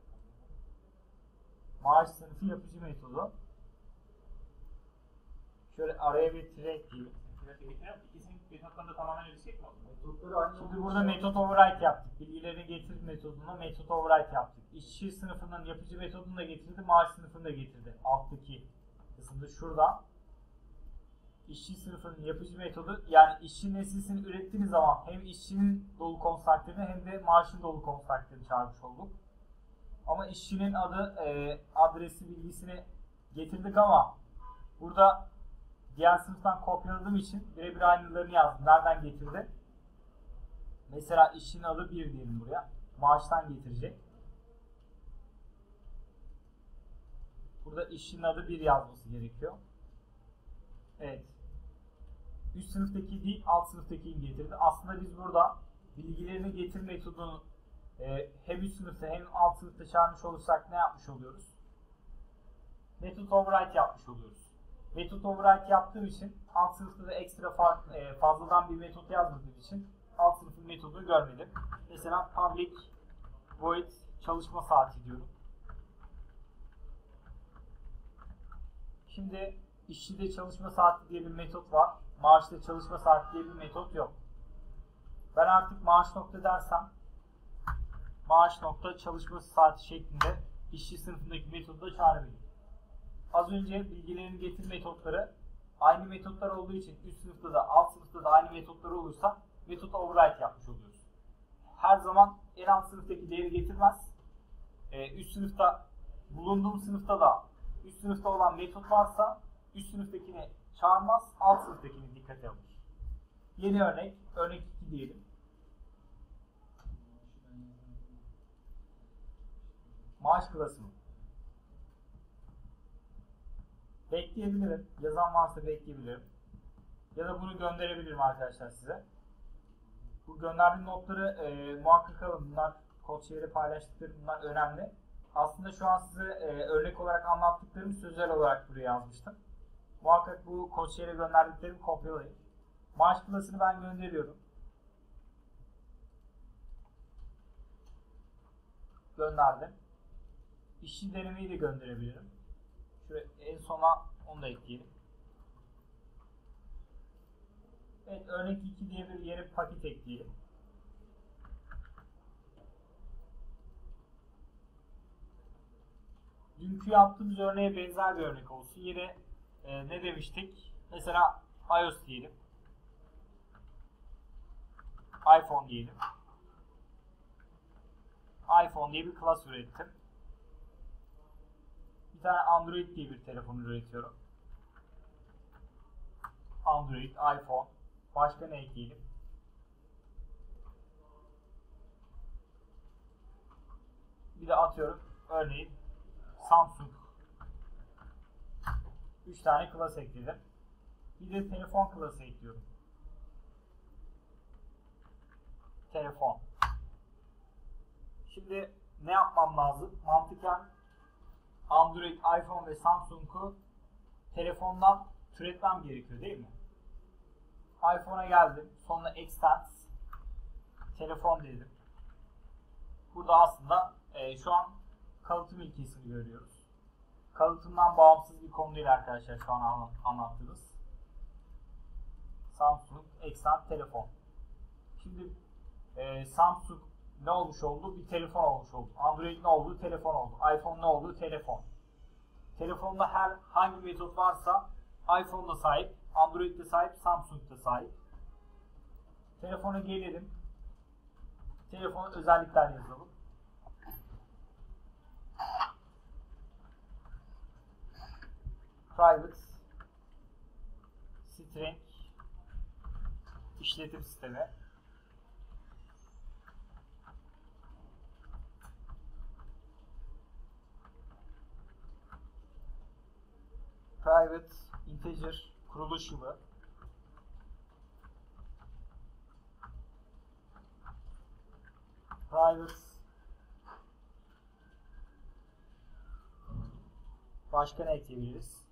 Maaş sınıfı yapıcı metodu. Şöyle araya bir tire ekleyeyim. İkisinin metotlarında tamamen erişecek mi oldu? Şimdi burada metot override yaptık. Bilgilerini getir metoduna metot override yaptık. İşçi sınıfının yapıcı metodunu da getirdi, maaş sınıfını da getirdi. Alttaki kısımda şurada. İşçi sınıfının yapıcı metodu yani işçi nesnesini ürettiğiniz zaman hem işçinin dolu konstraktörünü hem de maaşın dolu konstraktörünü çağırmış olduk. Ama işçinin adı, adresi, bilgisini getirdik ama burada diğer sınıftan kopyaladığım için birebir aynılarını yazdım. Nereden getirdi? Mesela işçinin adı 1 diyelim buraya. Maaştan getirecek. Burada işçinin adı 1 yazması gerekiyor. Evet. Üst sınıftaki değil, alt sınıftakini getirdi. Aslında biz burada bilgilerini getir metodunu hem üst sınıfta hem alt sınıfta çağırmış olursak ne yapmış oluyoruz? Method override yapmış oluyoruz. Method override yaptığım için alt sınıfta da ekstra fazladan bir metot yazmadığım için alt sınıfın metodunu görmedim. Mesela public void çalışma saati diyorum. Şimdi işçide çalışma saati diye bir metot var. Maaşta çalışma saati diye bir metot yok. Ben artık maaş nokta dersem maaş nokta çalışma saati şeklinde işçi sınıfındaki metodu da çağırabilirim. Az önce bilgilerini getir metotları aynı metotlar olduğu için üst sınıfta da alt sınıfta da aynı metotları olursa metot override yapmış oluyoruz. Her zaman en alt sınıftaki değeri getirmez. Üst sınıfta bulunduğum sınıfta da üst sınıfta olan metot varsa üst sınıftakini çağırmaz, alt sınıftakini dikkate alır. Yeni örnek, örnek 2 diyelim. Maaş klası mı? Bekleyebilirim. Yazan varsa bekleyebilirim. Ya da bunu gönderebilirim arkadaşlar size. Bu gönderdiğim notları muhakkak alın. Bunlar CodeShare'e paylaştıklarım, bunlar önemli. Aslında şu an size örnek olarak anlattıklarımı sözel olarak buraya yazmıştım. Muhakkak bu CodeShare'e gönderdiklerimi kopyalayın. Maaş klasını ben gönderiyorum. Gönderdim. İşçi denemeyi de gönderebilirim. Şöyle en sona onu da ekleyelim. Evet, örnek 2 diye bir yere paket ekleyelim. Dünkü yaptığımız örneğe benzer bir örnek olsun. Yine ne demiştik? Mesela iOS diyelim. iPhone diyelim. iPhone diye bir class ürettim. Bir tane Android diye bir telefon üretiyorum. Android, iPhone. Başka ne ekleyelim? Bir de atıyorum. Örneğin Samsung. 3 tane class ekledim. Bir de telefon class'ı ekliyorum. Telefon. Şimdi ne yapmam lazım? Mantıken Android, iPhone ve Samsung'u telefondan türetmem gerekiyor değil mi? iPhone'a geldim. Sonra extend telefon dedim. Burada aslında şu an kalıtım ilkesini görüyoruz. Kalıtımdan bağımsız bir konu değil arkadaşlar şu an anlattığımız. Samsung extend telefon. Şimdi Samsung ne olmuş oldu? Bir telefon olmuş oldu. Android ne oldu? Telefon oldu. iPhone ne oldu? Telefon. Telefonda hangi metot varsa iPhone'da sahip, Android'de sahip, Samsung'da sahip. Telefona gelelim. Telefonun özellikler yazalım. Private string işletim sistemi. Private integer kuruluş yılı. Private başka ne ekleyebiliriz?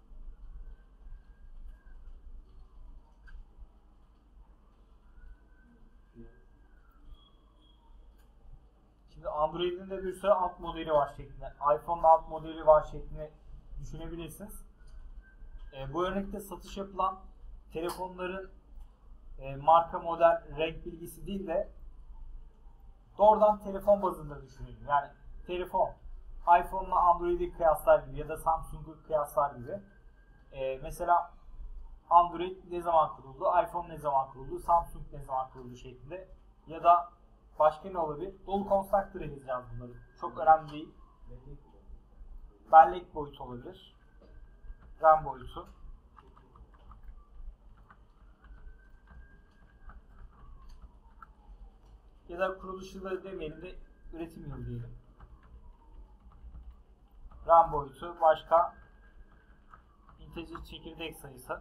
Şimdi Android'in de bir sürü alt modeli var şeklinde, iPhone'un alt modeli var şeklinde düşünebilirsiniz. Bu örnekte satış yapılan telefonların marka, model, renk bilgisi değil de doğrudan telefon bazında düşünelim. Yani telefon, iPhone'la Android'i kıyaslar gibi ya da Samsung'u kıyaslar gibi. Mesela Android ne zaman kuruldu, iPhone ne zaman kuruldu, Samsung ne zaman kuruldu şeklinde. Ya da başka ne olabilir? Dolu constructor yazacağız bunları. Çok önemli değil. Bellek boyutu olabilir. RAM boyutu. Ya da kuruluş yılı demeyelim de üretim yılı diyelim. RAM boyutu, başka integer çekirdek sayısı.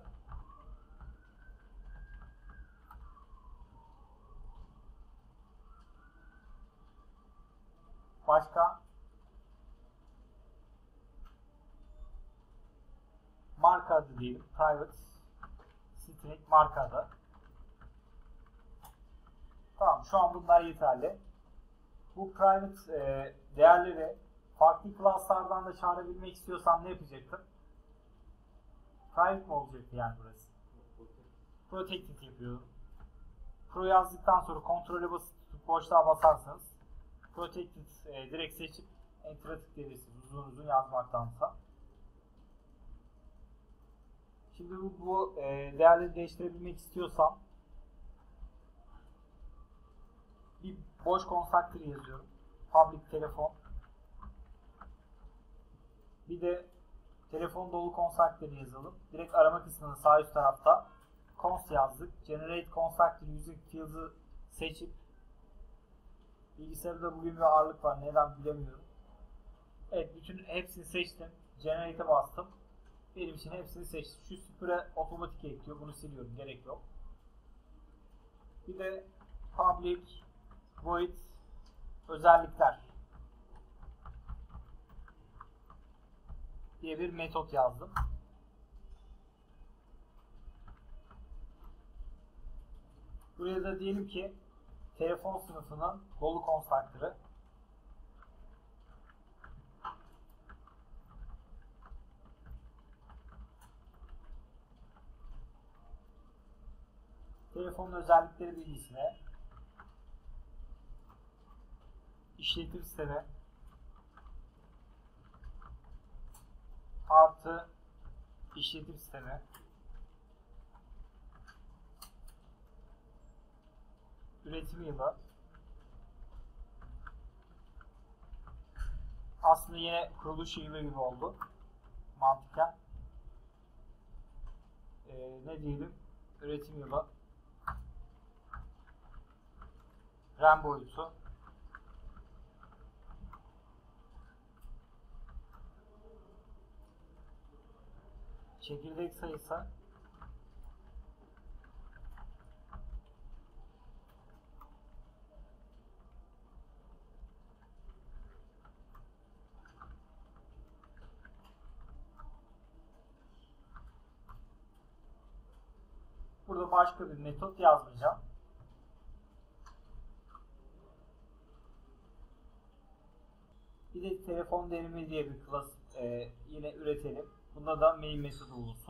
Başka marka adı diyelim. Private string marka adı. Tamam, şu an bunlar yeterli. Bu private değerleri farklı class'lardan da çağırabilmek istiyorsam ne yapacaktım? Private mi olacaktı yani burası? Protected yapıyorum. Pro yazdıktan sonra kontrole basıp tutup boşluğa basarsanız Protected direkt seçip Enter'a tıklayabilirsiniz uzun uzun yazmaktansa. Şimdi bu değerleri değiştirebilmek istiyorsam bir boş constructor yazıyorum. Public telefon. Bir de telefon dolu constructor yazalım. Direkt arama kısmının sağ üst tarafta const yazdık. Generate constructor using field'ı seçip bilgisayarda bugün bir ağırlık var. Neden bilemiyorum. Evet, bütün hepsini seçtim. Generate'e bastım. benim için hepsini seçtim. Şu süpüre otomatik ekliyor. Bunu siliyorum. Gerek yok. Bir de public void özellikler diye bir metot yazdım. Buraya da diyelim ki telefon sınıfının dolu konstruktörü. Telefonun özellikleri bilgisine, işletim sistemi artı işletim sistemi üretim yılı. Aslında yine kuruluş yılı gibi oldu mantıken. Ne diyelim? Üretim yılı, RAM boyutu, çekirdek sayısı, burada başka bir metot yazmayacağım. Bir de telefon denimi diye bir class yine üretelim. Bunda da main metodu olsun.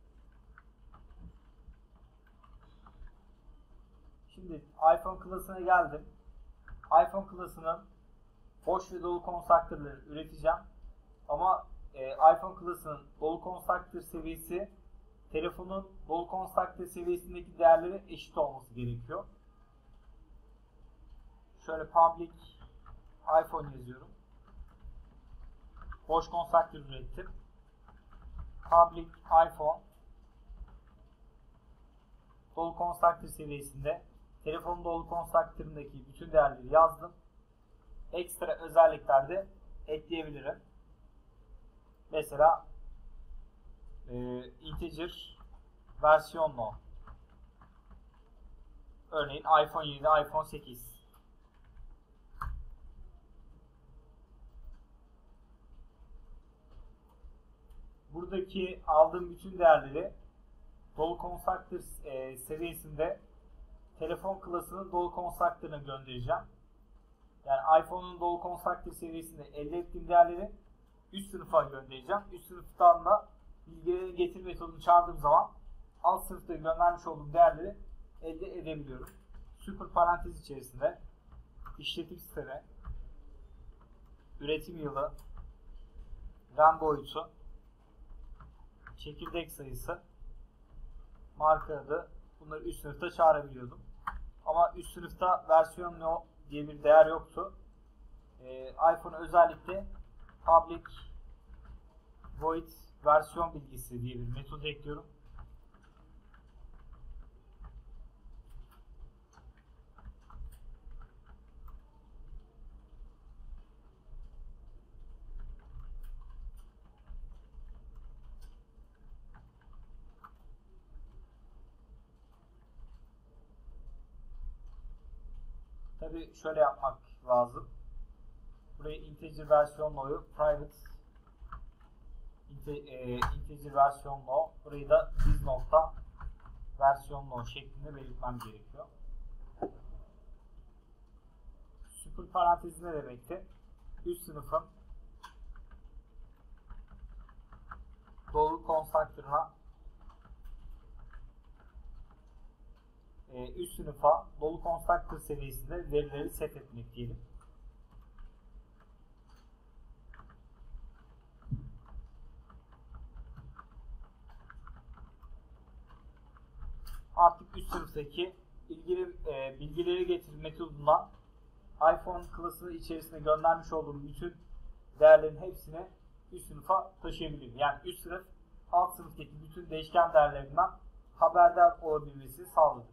Şimdi iPhone class'ına geldim. iPhone class'ının boş ve dolu konstruktörleri üreteceğim. Ama iPhone class'ının dolu konstruktör seviyesi telefonun dolu konstruktör seviyesindeki değerleri eşit olması gerekiyor. Şöyle public iPhone yazıyorum. Boş konstruktör ürettim. Public iPhone dolu konstruktör seviyesinde telefonun dolu konstruktöründeki bütün değerleri yazdım. Ekstra özellikler de ekleyebilirim. Mesela integer versiyonlu, örneğin iPhone 7, iPhone 8. Buradaki aldığım bütün değerleri dolu konstruktör seviyesinde telefon klasının dolu konstruktörüne göndereceğim. Yani iPhone'un dolu konstruktör seviyesinde elde ettiğim değerleri üst sınıfa göndereceğim. Üst sınıftan da bilgileri getir metodunu çağırdığım zaman alt sınıfta göndermiş olduğum değerleri elde edebiliyorum. Süper parantez içerisinde işletim sistemi, üretim yılı, RAM boyutu, çekirdek sayısı, marka adı, bunları üst sınıfta çağırabiliyordum. Ama üst sınıfta versiyon no diye bir değer yoktu. iPhone özellikle public void versiyon bilgisi diye bir metod ekliyorum. Tabi şöyle yapmak lazım. Buraya integer versiyonlo'yu private integer versiyonlo, burayı da biz nokta versiyonlo şeklinde belirtmem gerekiyor. Süper parantezi ne demekti? Üst sınıfın dolu konstruktörüne üst sınıfa dolu konstruktör seviyesinde verileri set etmek diyelim. Artık üst sınıftaki ilgili bilgileri getir metodundan iPhone klasının içerisine göndermiş olduğum bütün değerlerin hepsini üst sınıfa taşıyabilirim. Yani üst sınıf alt sınıftaki bütün değişken değerlerinden haberdar olabilmesini sağladık.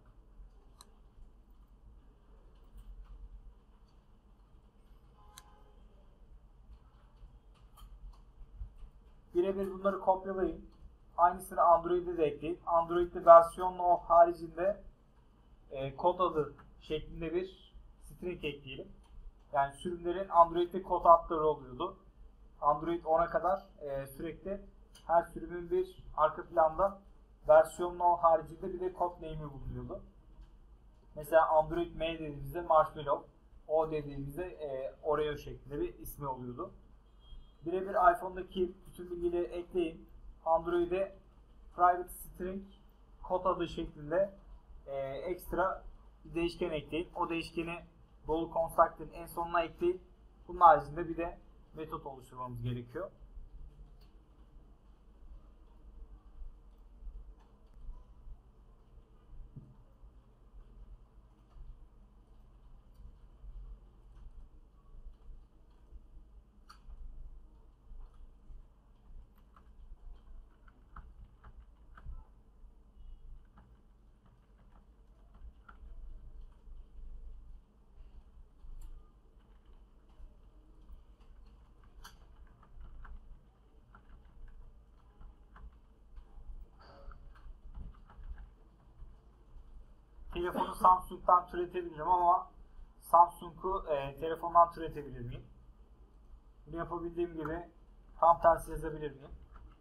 Birebir bunları kopyalayın. Aynısını Android'e de ekleyin. Android'de versiyonla o haricinde kod adı şeklinde bir string ekleyelim. Yani sürümlerin Android'de kod adları oluyordu. Android 10'a kadar sürekli her sürümün bir arka planda versiyonla o haricinde bir de kod name'i bulunuyordu. Mesela Android M dediğimizde Marshmallow, O dediğimizde Oreo şeklinde bir ismi oluyordu. Birebir iPhone'daki bütün bilgileri ekleyin. Android'e private string kod adı şeklinde ekstra bir değişken ekleyin. O değişkeni dolu constructor'ın en sonuna ekleyin. Bunun haricinde bir de metot oluşturmamız gerekiyor. Telefonu Samsung'dan türetebilirim ama Samsung'u telefondan türetebilir miyim? Bunu yapabildiğim gibi tam tersi yazabilir miyim?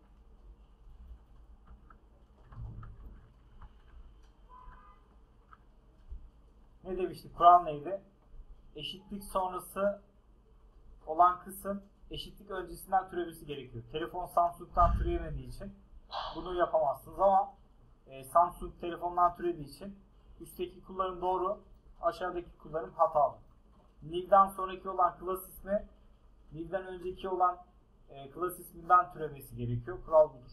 Ne demiştik? Kural neydi? Eşitlik sonrası olan kısım eşitlik öncesinden türemesi gerekiyor. Telefon Samsung'dan türeyemediği için bunu yapamazsınız ama Samsung telefondan türediği için üstteki kullanım doğru, aşağıdaki kullanım hatalı. New'den sonraki olan class ismi, New'den önceki olan class isminden türemesi gerekiyor. Kural budur.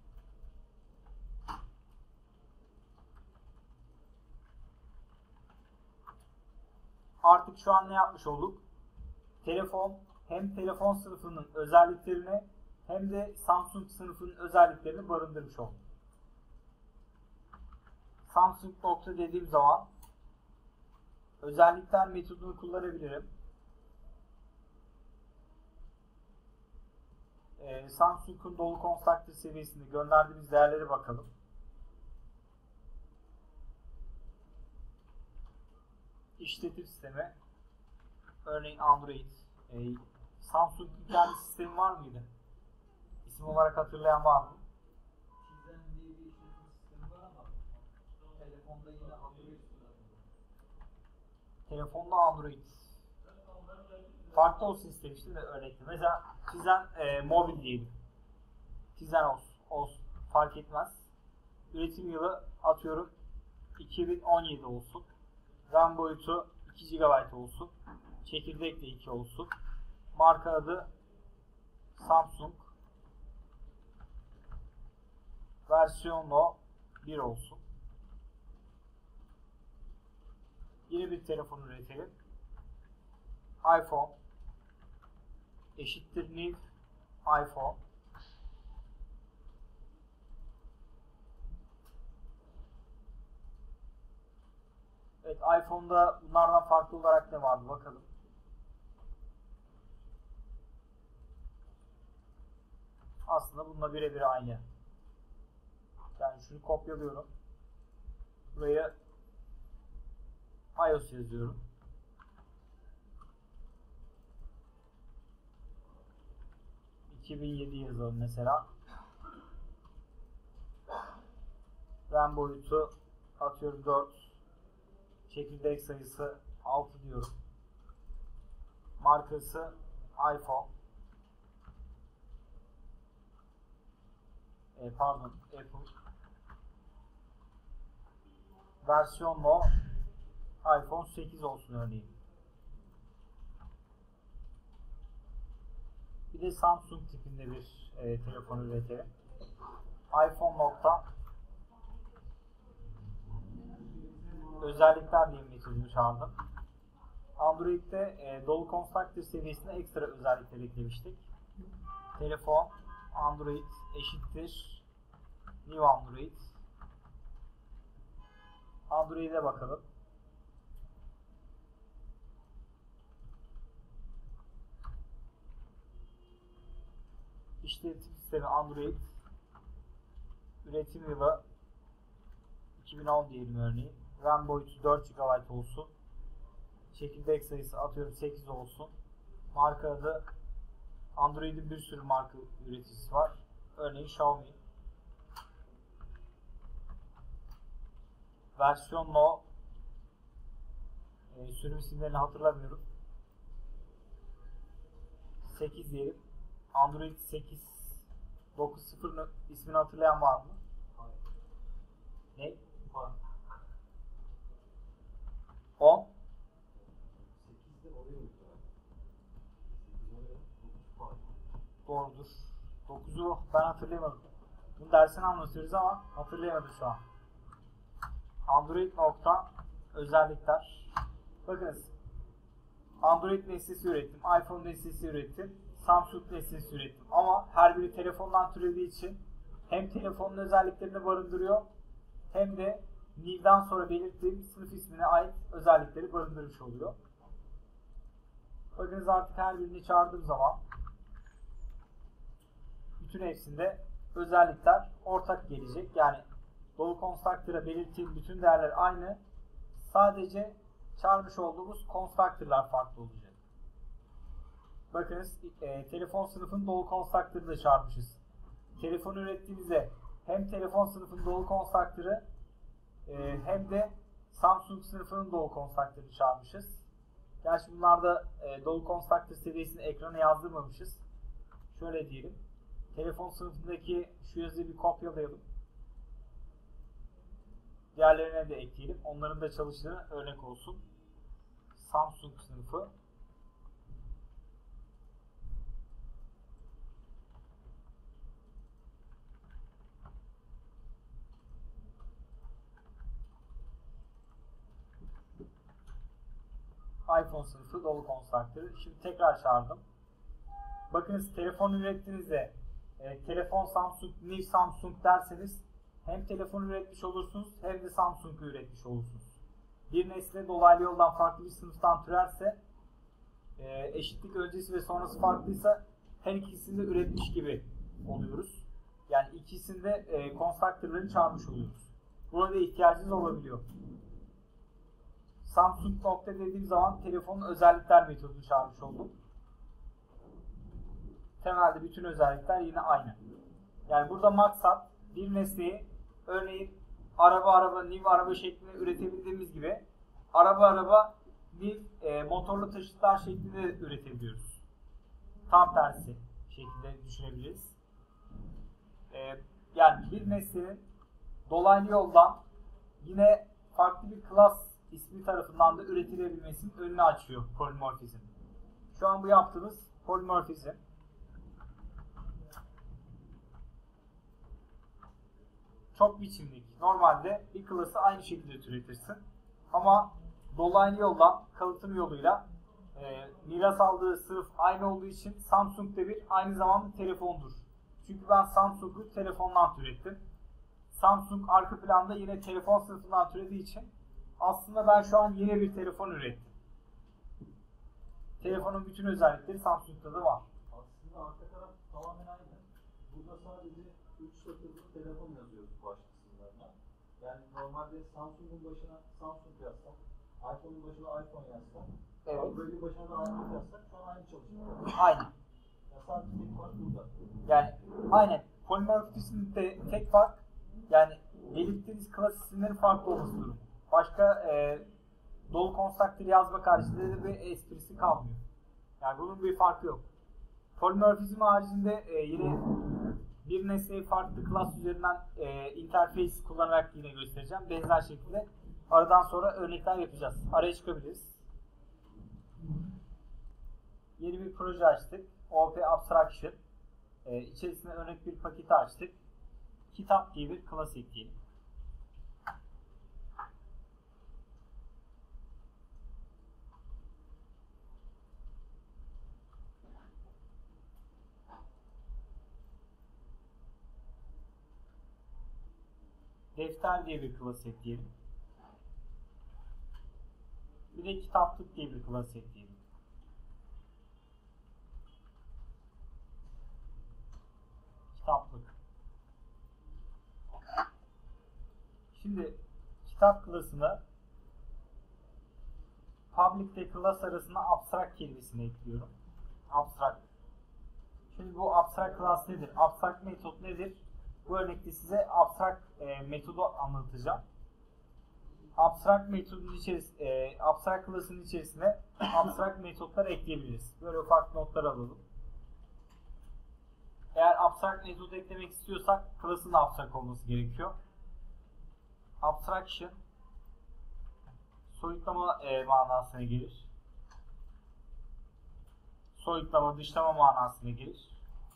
Artık şu an ne yapmış olduk? Telefon hem telefon sınıfının özelliklerini hem de Samsung sınıfının özelliklerini barındırmış olduk. Samsung nokta dediğim zaman özellikler metodunu kullanabilirim. Samsung'un dolu constructor seviyesinde gönderdiğimiz değerlere bakalım. İşletim sistemi, örneğin Android. Samsung'un kendi sistemi var mıydı? İsim olarak hatırlayan var mı? Tizen diye bir işletim sistemi var ama telefonda yine Android kullanılıyor. Telefonda Android. Farklı olsun istemiştim de örnekte. Mesela Tizen mobil diyelim. Tizen olsun. Fark etmez. Üretim yılı atıyorum 2017 olsun. RAM boyutu 2 GB olsun. Çekirdek de 2 olsun. Marka adı Samsung. Versiyonu 1 olsun. Yeni bir telefon üretelim. iPhone eşittir new iPhone. Evet, iPhone'da bunlardan farklı olarak ne vardı bakalım. Aslında bununla birebir aynı. Yani şunu kopyalıyorum. Buraya iOS yazıyorum. ...2007 yazalım mesela. RAM boyutu atıyorum 4. Çekirdek sayısı 6 diyorum. Markası iPhone. Apple. Versiyonlu iPhone 8 olsun örneğin. Bir de Samsung tipinde bir telefon üretelim. iPhone nokta özellikler diye metodunu çağırdım. Android'de dolu constructor seviyesinde ekstra özellikler eklemiştik. Telefon Android eşittir new Android. Android'e bakalım. İşletim sistemi Android. Üretim yılı 2010 diyelim örneğin. RAM boyutu 4 GB olsun. Çekirdek sayısı atıyorum 8 olsun. Marka adı, Android'in bir sürü marka üreticisi var. Örneğin Xiaomi. Versiyon no. Sürüm isimlerini hatırlamıyorum. 8 diyelim. Android 8 9.0'ın ismini hatırlayan var mı? Ne? 10. 8'de oraya götürdüm. 8 oraya, 9 var. Doğrudur. 9'u ben hatırlayamadım. Bunun dersini anlatıyoruz ama hatırlayamadım şu an. Android nokta özellikler. Bakınız. Android nesnesi ürettim. iPhone nesnesi ürettim. Samsung nesnesi ürettim. Ama her biri telefondan türediği için hem telefonun özelliklerini barındırıyor hem de new'dan sonra belirttiğim sınıf ismine ait özellikleri barındırmış oluyor. Bakınız artık her birini çağırdığım zaman bütün hepsinde özellikler ortak gelecek. Yani dolu constructor'a belirttiğim bütün değerler aynı. Sadece çağırmış olduğumuz constructor'lar farklı olacak. Bakınız telefon sınıfının dolu constructor'ı da çağırmışız. Telefonu ürettiğimizde hem telefon sınıfının dolu constructor'ı hem de Samsung sınıfının dolu constructor'ını çağırmışız. Gerçi bunlarda dolu constructor seviyesini ekrana yazdırmamışız. Şöyle diyelim. Telefon sınıfındaki şu yazıyı bir kopyalayalım. Diğerlerine de ekleyelim. Onların da çalıştığını örnek olsun. Samsung sınıfı. iPhone sınıfı dolu constructor'ı. Şimdi tekrar çağırdım. Bakınız telefon ürettiğinizde telefon Samsung, new Samsung derseniz hem telefon üretmiş olursunuz hem de Samsung'u üretmiş olursunuz. Bir nesne dolaylı yoldan farklı bir sınıftan türerse eşitlik öncesi ve sonrası farklıysa her ikisini de üretmiş gibi oluyoruz. Yani ikisinde constructor'ları çağırmış oluyoruz. Buna da ihtiyacınız olabiliyor. Samsung nokta dediğim zaman telefonun özellikler metodunu çağırmış oldum. Temelde bütün özellikler yine aynı. Yani burada maksat bir nesneyi örneğin araba, new araba şeklinde üretebildiğimiz gibi araba, new motorlu taşıtlar şeklinde üretebiliyoruz. Tam tersi şekilde düşünebiliriz. Yani bir nesnenin dolaylı yoldan yine farklı bir klas ismi tarafından da üretilebilmesinin önünü açıyor polimorfizm. Şu an bu yaptığımız polimorfizm. Çok biçimlik. Normalde bir klası aynı şekilde türetirsin. Ama dolaylı yoldan, kalıtım yoluyla miras aldığı sınıf aynı olduğu için Samsung da bir aynı zamanda telefondur. Çünkü ben Samsung'u telefondan türettim. Samsung arka planda yine telefon sınıfından türediği için aslında ben şu an yeni bir telefon ürettim. Telefonun bütün özellikleri Samsung'da da var. Aslında arka taraf tamamen aynı. Burada sadece 3 satırlı telefon yazıyoruz baş kısımlarına. Yani normalde Samsung'un başına Samsung yazsak, iPhone'un başına iPhone yazsak, Evet. Android'in başına da Android yazsak şu an aynı çalışıyor. Aynı. Ya sadece tek fark burada. Yani aynen. Polimorfizmde tek fark yani belirttiğiniz klas isimlerin farklı olması durumu. Başka dolu constructor yazmak haricinde de bir esprisi kalmıyor. Yani bunun bir farkı yok. Polimorfizm haricinde yine bir nesneyi farklı klas üzerinden interface kullanarak yine göstereceğim. Benzer şekilde aradan sonra örnekler yapacağız. Araya çıkabiliriz. Yeni bir proje açtık. OP Abstraction. İçerisine örnek bir paketi açtık. Kitap diye bir klas ekleyelim. Defter diye bir klas ekleyelim. Bir de kitaplık diye bir klas ekleyelim. Kitaplık. kitap klasını public ile class arasında abstract kelimesini ekliyorum. Abstract. Şimdi bu abstract class nedir? Abstract metot nedir? Bu örnekte size abstract metodu anlatacağım. Abstract metodun içerisinde, abstract class'ın içerisine abstract metotlar ekleyebiliriz. Böyle ufak notlar alalım. Eğer abstract metod eklemek istiyorsak class'ın abstract olması gerekiyor. Abstraction soyutlama manasına gelir. Soyutlama, dışlama manasına gelir.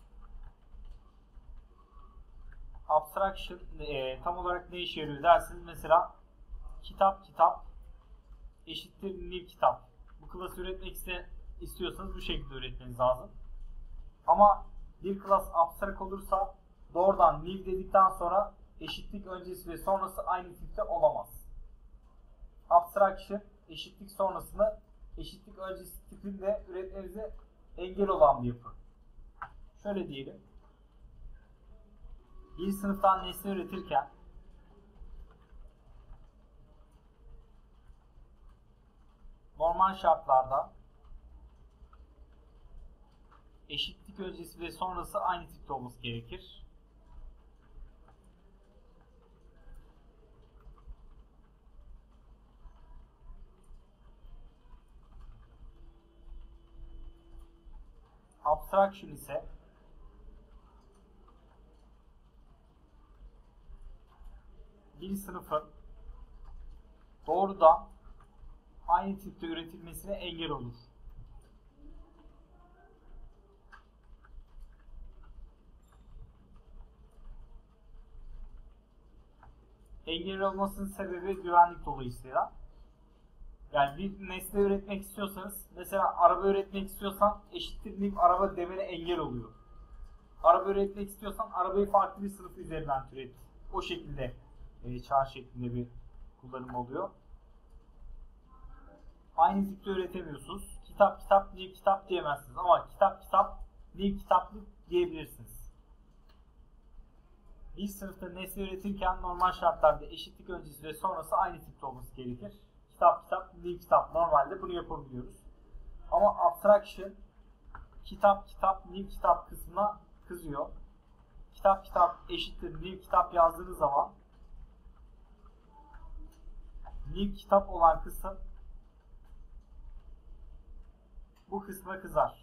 Abstraction tam olarak ne işe yarıyor dersiniz. Mesela kitap eşittir new kitap. Bu klası üretmek istiyorsanız bu şekilde üretmeniz lazım. Ama bir class abstract olursa doğrudan new dedikten sonra eşitlik öncesi ve sonrası aynı tipte olamaz. Abstraction eşitlik sonrasını eşitlik öncesi tipinde üretmenize engel olan bir yapı. Şöyle diyelim. Bir sınıftan nesne üretirken normal şartlarda eşitlik öncesi ve sonrası aynı tipte olması gerekir. Abstraction ise bir sınıfın doğrudan aynı tipte üretilmesine engel olur. Engel olmasının sebebi güvenlik dolayısıyla. Yani bir nesne üretmek istiyorsanız, mesela araba üretmek istiyorsan eşittir new araba demene engel oluyor. Araba üretmek istiyorsan arabayı farklı bir sınıf üzerinden türet. O şekilde çağrı şeklinde bir kullanım oluyor. Aynı tipte üretemiyorsunuz. Kitap new kitap diyemezsiniz ama kitap new kitaplık diyebilirsiniz. Bir sınıfta nesne üretirken normal şartlarda eşitlik öncesi ve sonrası aynı tipte olması gerekir. Kitap new kitap, normalde bunu yapabiliyoruz. Ama abstraction kitap new kitap kısmına kızıyor. Kitap eşittir new kitap yazdığınız zaman new kitap olan kısım bu kısma kızar.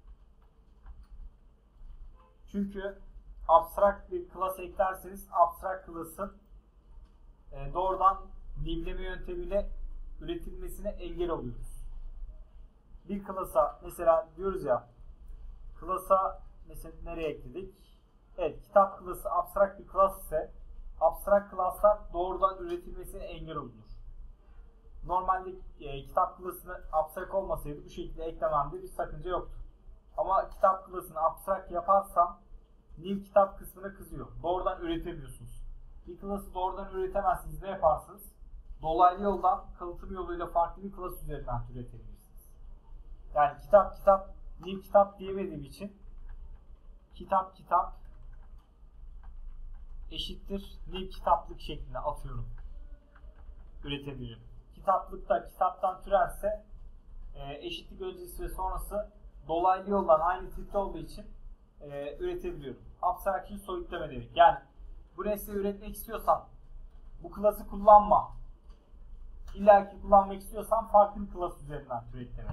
Çünkü abstract bir class eklerseniz abstract class'ın doğrudan new'leme yöntemiyle üretilmesine engel oluyoruz. Bir class'a mesela diyoruz ya, class'a mesela nereye ekledik? Evet, kitap class'ı abstract bir class ise abstract class'lar doğrudan üretilmesine engel olunur. Normalde kitap class'ını abstract olmasaydı bu şekilde eklememde bir sakınca yoktu. Ama kitap class'ını abstract yaparsam new kitap kısmına kızıyor. Doğrudan üretemiyorsunuz. Bir class'ı doğrudan üretemezsiniz. Ne yaparsınız? Dolaylı yoldan, kalıtım yoluyla farklı bir class üzerinden üretebilirsiniz. Yani kitap new kitap diyemediğim için kitap eşittir new kitaplık şeklinde atıyorum. Üretebilirim. Kitaplıkta kitaptan türerse eşitlik öncesi ve sonrası dolaylı yoldan aynı tipte olduğu için üretebiliyorum. Abstraction soyutlama demek. Yani bu nesneyi üretmek istiyorsan bu class'ı kullanma. İlla ki kullanmak istiyorsan farklı bir class üzerinden türet demek.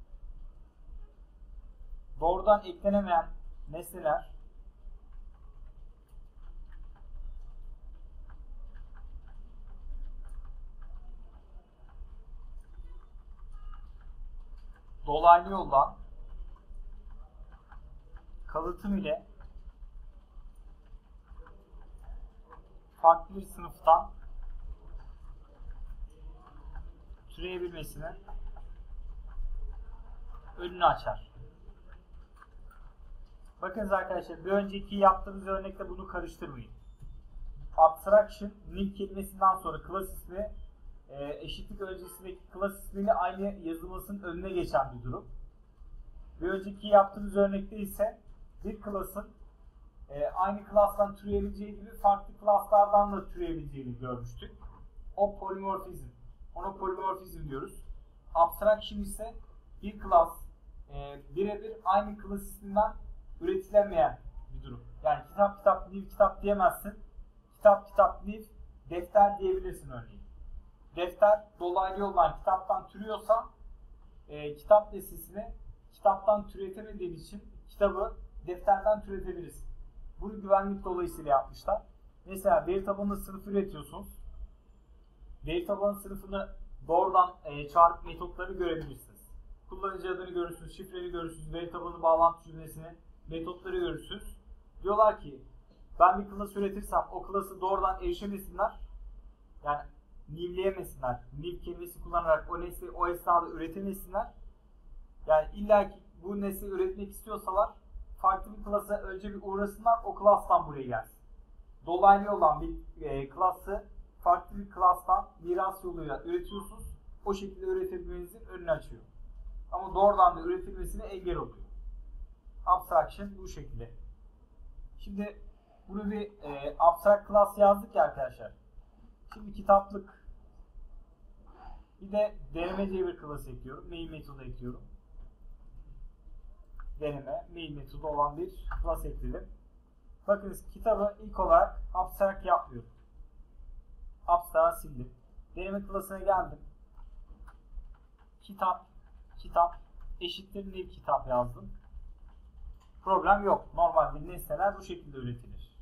Doğrudan eklenemeyen nesneler dolaylı yoldan kalıtım ile farklı bir sınıftan türeyebilmesinin önünü açar. Bakınız arkadaşlar, bir önceki yaptığımız örnekte bunu karıştırmayın. Abstraction, new kelimesinden sonra class ismi eşitlik öncesindeki class ismiyle aynı yazılmasının önüne geçen bir durum. Bir önceki yaptığımız örnekte ise bir class'ın aynı class'tan türeyebileceği gibi farklı class'lardan da türeyebileceğini görmüştük. o polimorfizm. Ona polimorfizm diyoruz. Abstraction ise bir class birebir aynı class isminden üretilemeyen bir durum. Yani kitap kitap liv kitap diyemezsin. Kitap kitap liv defter diyebilirsin örneğin. Defter dolaylı yoldan kitaptan türüyorsa kitap nesnesini kitaptan türetemediğin için kitabı defterden türetebiliriz. Bunu güvenlik dolayısıyla yapmışlar. Mesela veri tabanında sınıf üretiyorsunuz. Veri tabanı sınıfını doğrudan çağrı metotları görebilirsiniz. Kullanıcı adını görürsünüz, şifreni görürsünüz, veri tabanı bağlantı cümlesini, metotları görürsünüz. Diyorlar ki ben bir class üretirsem o class'ı doğrudan erişemesinler. Yani nivleyemesinler. Niv kelimesi kullanarak o nesneyi o esnada üretemesinler. Yani illa ki bu nesneyi üretmek istiyorsalar farklı bir class'a önce bir uğrasınlar, o class'tan buraya gelsin. Dolaylı olan bir class'ı farklı bir class'tan miras yoluyla üretiyorsunuz. O şekilde üretebilmenizin önünü açıyor. Ama doğrudan da üretilmesine engel oluyor. Abstraction bu şekilde. Şimdi bunu bir abstract class yazdık ya arkadaşlar. Şimdi kitaplık. Bir de deneme diye bir class ekliyorum. Main metodu ekliyorum. Deneme, main metodu olan bir class ekledim. Bakınız kitabı ilk olarak abstract yapmıyorum. Abstract sildim. Deneme class'ına geldim. Kitap eşittir new kitap yazdım. Problem yok. Normalde nesneler bu şekilde üretilir.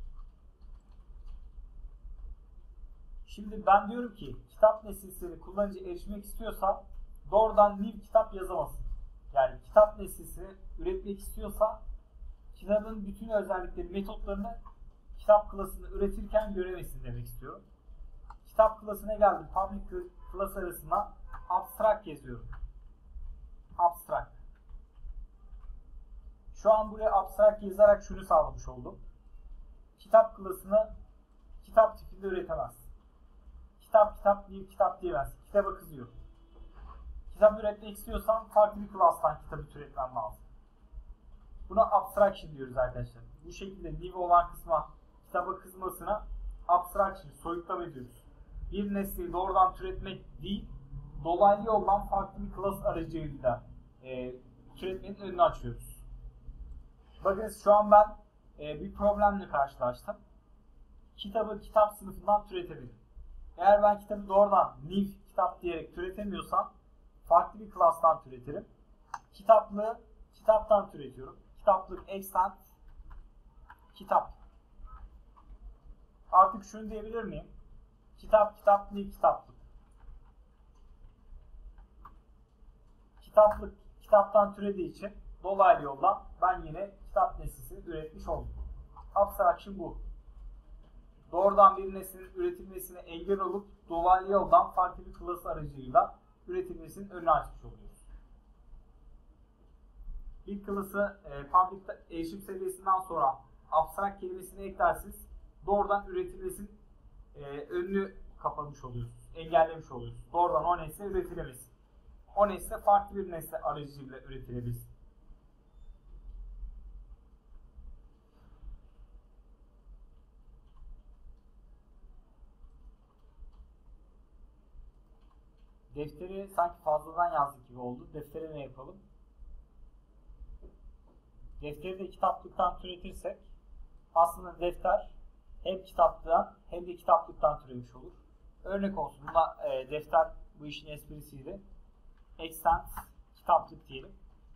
Şimdi ben diyorum ki kitap nesnesini kullanıcı erişmek istiyorsa doğrudan new kitap yazamasın. Yani kitap nesnesini üretmek istiyorsa kitabın bütün özellikleri, metotlarını kitap class'ını üretirken göremesin demek istiyorum. Kitap class'ına geldim. Public class arasına abstract yazıyorum. Abstract. Şu an buraya abstract yazarak şunu sağlamış oldum. Kitap class'ını kitap tipinde üretemez. Kitap değil kitap diyemez. Kitaba kızıyor. Kitap üretmek istiyorsan farklı bir class'tan kitabı türetmem lazım. Buna abstraction diyoruz arkadaşlar. Bu şekilde new olan kısma kitaba kızmasına abstraction, soyutlama diyoruz. Bir nesneyi doğrudan türetmek değil, dolaylı yoldan farklı bir class aracılığıyla türetmenin önünü açıyoruz. Bakın şu an ben bir problemle karşılaştım. Kitabı kitap sınıfından türetebilirim. Eğer ben kitabı doğrudan new kitap diyerek türetemiyorsam farklı bir class'tan türetirim. Kitaplığı kitaptan türetiyorum. Kitaplık extend kitap. Artık şunu diyebilir miyim? Kitap new kitaplık. Kitaplık kitaptan türediği için dolaylı yoldan ben yine kitap nesnesini üretmiş oldum. Abstraction bu. Doğrudan bir nesnenin üretilmesine engel olup dolaylı yoldan farklı bir class aracılığıyla üretilmesinin önünü açmış oluyoruz. Bir class'ı public erişim seviyesinden sonra abstract kelimesini eklersiniz. Doğrudan üretilmesinin önünü kapamış oluyorsunuz. Engellemiş oluyorsunuz. Doğrudan o nesne üretilemesin. O nesne farklı bir nesne aracılığıyla üretilebilsin. Defteri sanki fazladan yazdık gibi oldu. Deftere ne yapalım? Defteri de kitaplıktan türetirsek aslında defter hem kitaptan hem de kitaplıktan türemiş olur. Örnek olsun. Buna defter bu işin esprisiydi. Extend kitaplık diyelim.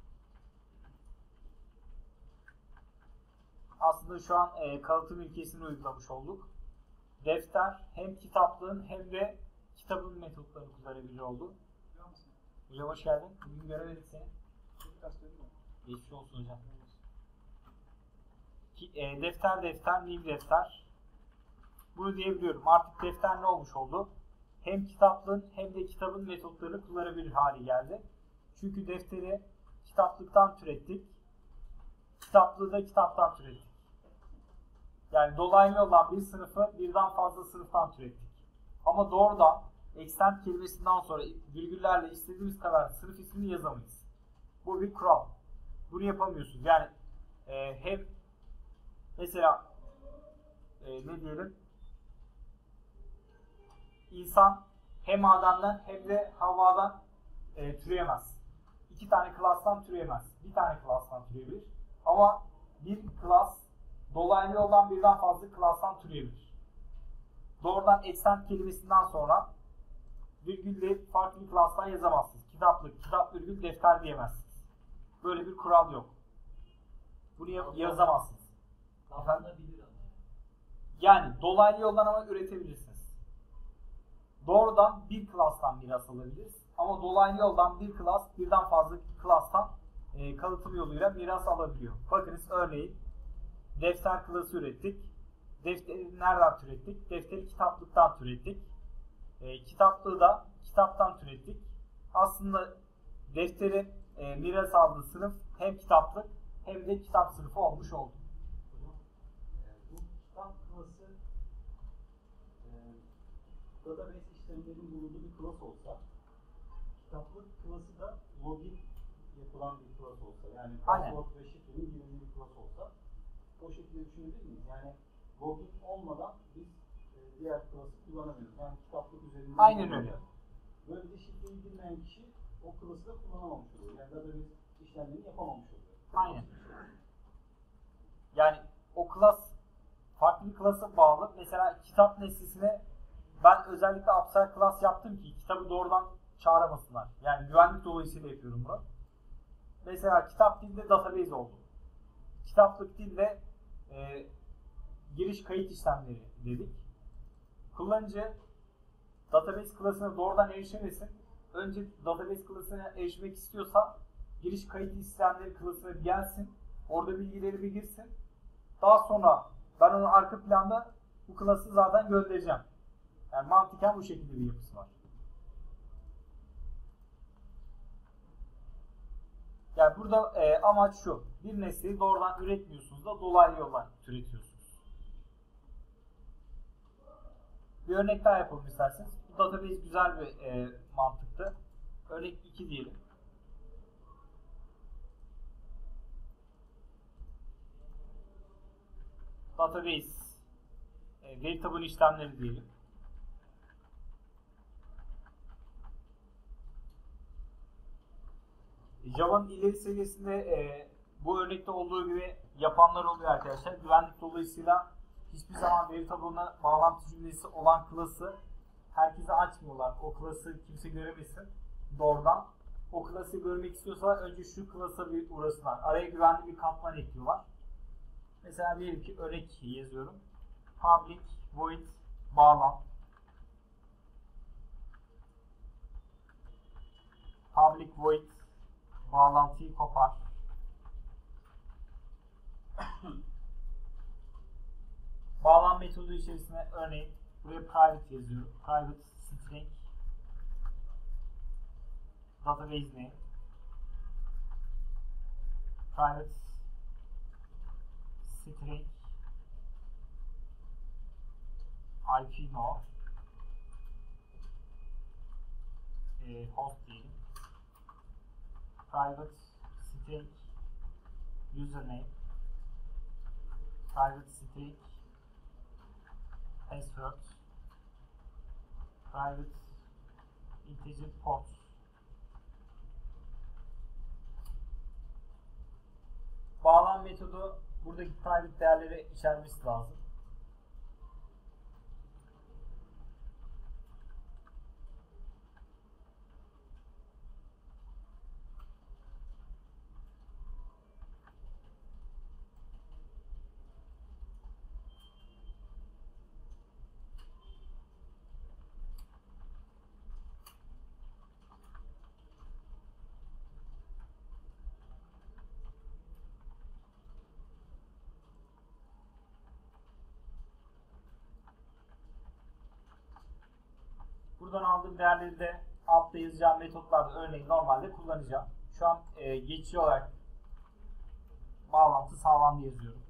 Aslında şu an kalıtım ilkesini uygulamış olduk. Defter hem kitaplığın hem de kitabın metotlarını kullanabilir oldu. Hocam hoş geldin. Bugün göremedik seni. Geçmiş olsun hocam. Defter, new defter. Bunu diyebiliyorum. Artık defter ne olmuş oldu? Hem kitaplığın hem de kitabın metotlarını kullanabilir hale geldi. Çünkü defteri kitaplıktan türettik. Kitaplığı da kitaptan türettik. Yani dolaylı olan bir sınıfı birden fazla sınıftan türettik. Ama doğrudan extend kelimesinden sonra virgüllerle istediğimiz kadar sınıf ismini yazamayız. Bu bir kural. Bunu yapamıyorsunuz. Yani hem mesela ne diyelim? İnsan hem Adem'den hem de Havva'dan türeyemez. 2 tane class'tan türeyemez. Bir tane class'tan türeyebilir. Ama bir class dolaylı yoldan birden fazla class'tan türeyebilir. Doğrudan extend kelimesinden sonra virgülle farklı bir class'tan yazamazsınız. Kitaplık, kitap virgül defter diyemezsiniz. Böyle bir kural yok. Bunu yazamazsınız. Anlanabilir ama. Yani dolaylı yoldan ama üretebilirsiniz. Doğrudan bir class'tan miras alabiliriz. Ama dolaylı yoldan bir class birden fazla class'tan kalıtım yoluyla miras alabiliyor. Bakınız örneğin defter class'ı ürettik. Defteri nereden türettik? Defteri kitaplıktan türettik. Kitaplığı da kitaptan türettik. Aslında defterin miras aldığı sınıf hem kitaplık hem de kitap sınıfı olmuş oldu. Bu kitap klası database işlemlerinin bulunduğu bir klas olsa, kitaplık klası da login yapılan bir klas olsa, yani password ve şifrenin girildiği bir klas olsa, o şekilde düşünebilir miyiz? Yani login olmadan biz diğer klası kullanamıyoruz. Yani kitaplık üzerinden. Aynen öyle. Böyle de şifreyi bilmeyen kişi o klası da kullanamamış oluyor. Yani database işlemlerini yapamamış oluyor. Aynen. Yani o class farklı bir class'a bağlı. Mesela kitap nesnesine ben özellikle abstract class yaptım ki kitabı doğrudan çağıramasınlar. Yani güvenlik dolayısıyla yapıyorum bunu. Mesela kitap dilde database oldu. Kitaplık dilde giriş kayıt işlemleri dedik. Kullanıcı database class'ına doğrudan erişemesin. Önce database class'ına erişmek istiyorsa giriş kayıt işlemleri class'ına gelsin. Orada bilgileri bir girsin. Daha sonra ben onun arka planda bu class'ı zaten göndereceğim. Yani mantıken bu şekilde bir yapısı var. Yani burada amaç şu. Bir nesneyi doğrudan üretmiyorsunuz da dolaylı yoldan türetiyorsunuz. Bir örnek daha yapalım isterseniz. Bu database güzel bir mantıktı. Örnek 2 diyelim. Database veri tabanı işlemleri diyelim. Java'nın ileri seviyesinde bu örnekte olduğu gibi yapanlar oluyor arkadaşlar. Güvenlik dolayısıyla hiçbir zaman veri tabanına bağlantı cümlesi olan class'ı herkese açmıyorlar. O class'ı kimse göremesin doğrudan. O class'ı görmek istiyorsa önce şu class'a bir uğrasınlar. Araya güvenli bir katman ekliyorlar. Mesela diyelim ki örnek yazıyorum. Public void bağlam. Public void bağlantıyı kopar. Bağlam metodu içerisinde örneğin buraya private yazıyorum. Private string database name private string IP no host diyelim. Private string username private string password private integer port. Bağlam metodu buradaki private değerleri içermesi lazım. Buradan aldığım değerleri de altta yazacağım metotlarda örneğin normalde kullanacağım. Şu an geçici olarak bağlantı sağlandı yazıyorum.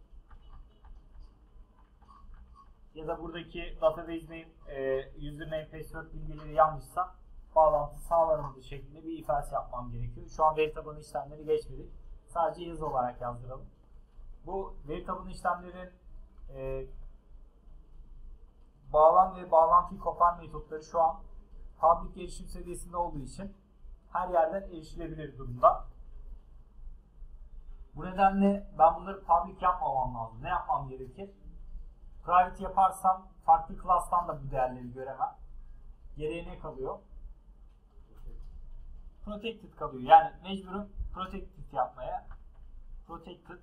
Ya da buradaki database name, username, password bilgileri yanlışsa bağlantı sağlanmadı şeklinde bir ifade yapmam gerekiyor. Şu an veri tabanı işlemleri geçmedik. Sadece yazı olarak yazdıralım. Bu veri tabanı işlemlerin bağlam ve bağlantıyı kopar metotları şu an public erişim seviyesinde olduğu için her yerden erişilebilir durumda. Bu nedenle ben bunları public yapmamam lazım. Ne yapmam gerekir? Private yaparsam farklı class'tan da bu değerleri göremem. Geriye ne kalıyor? Protected kalıyor. Yani mecburum protected yapmaya. Protected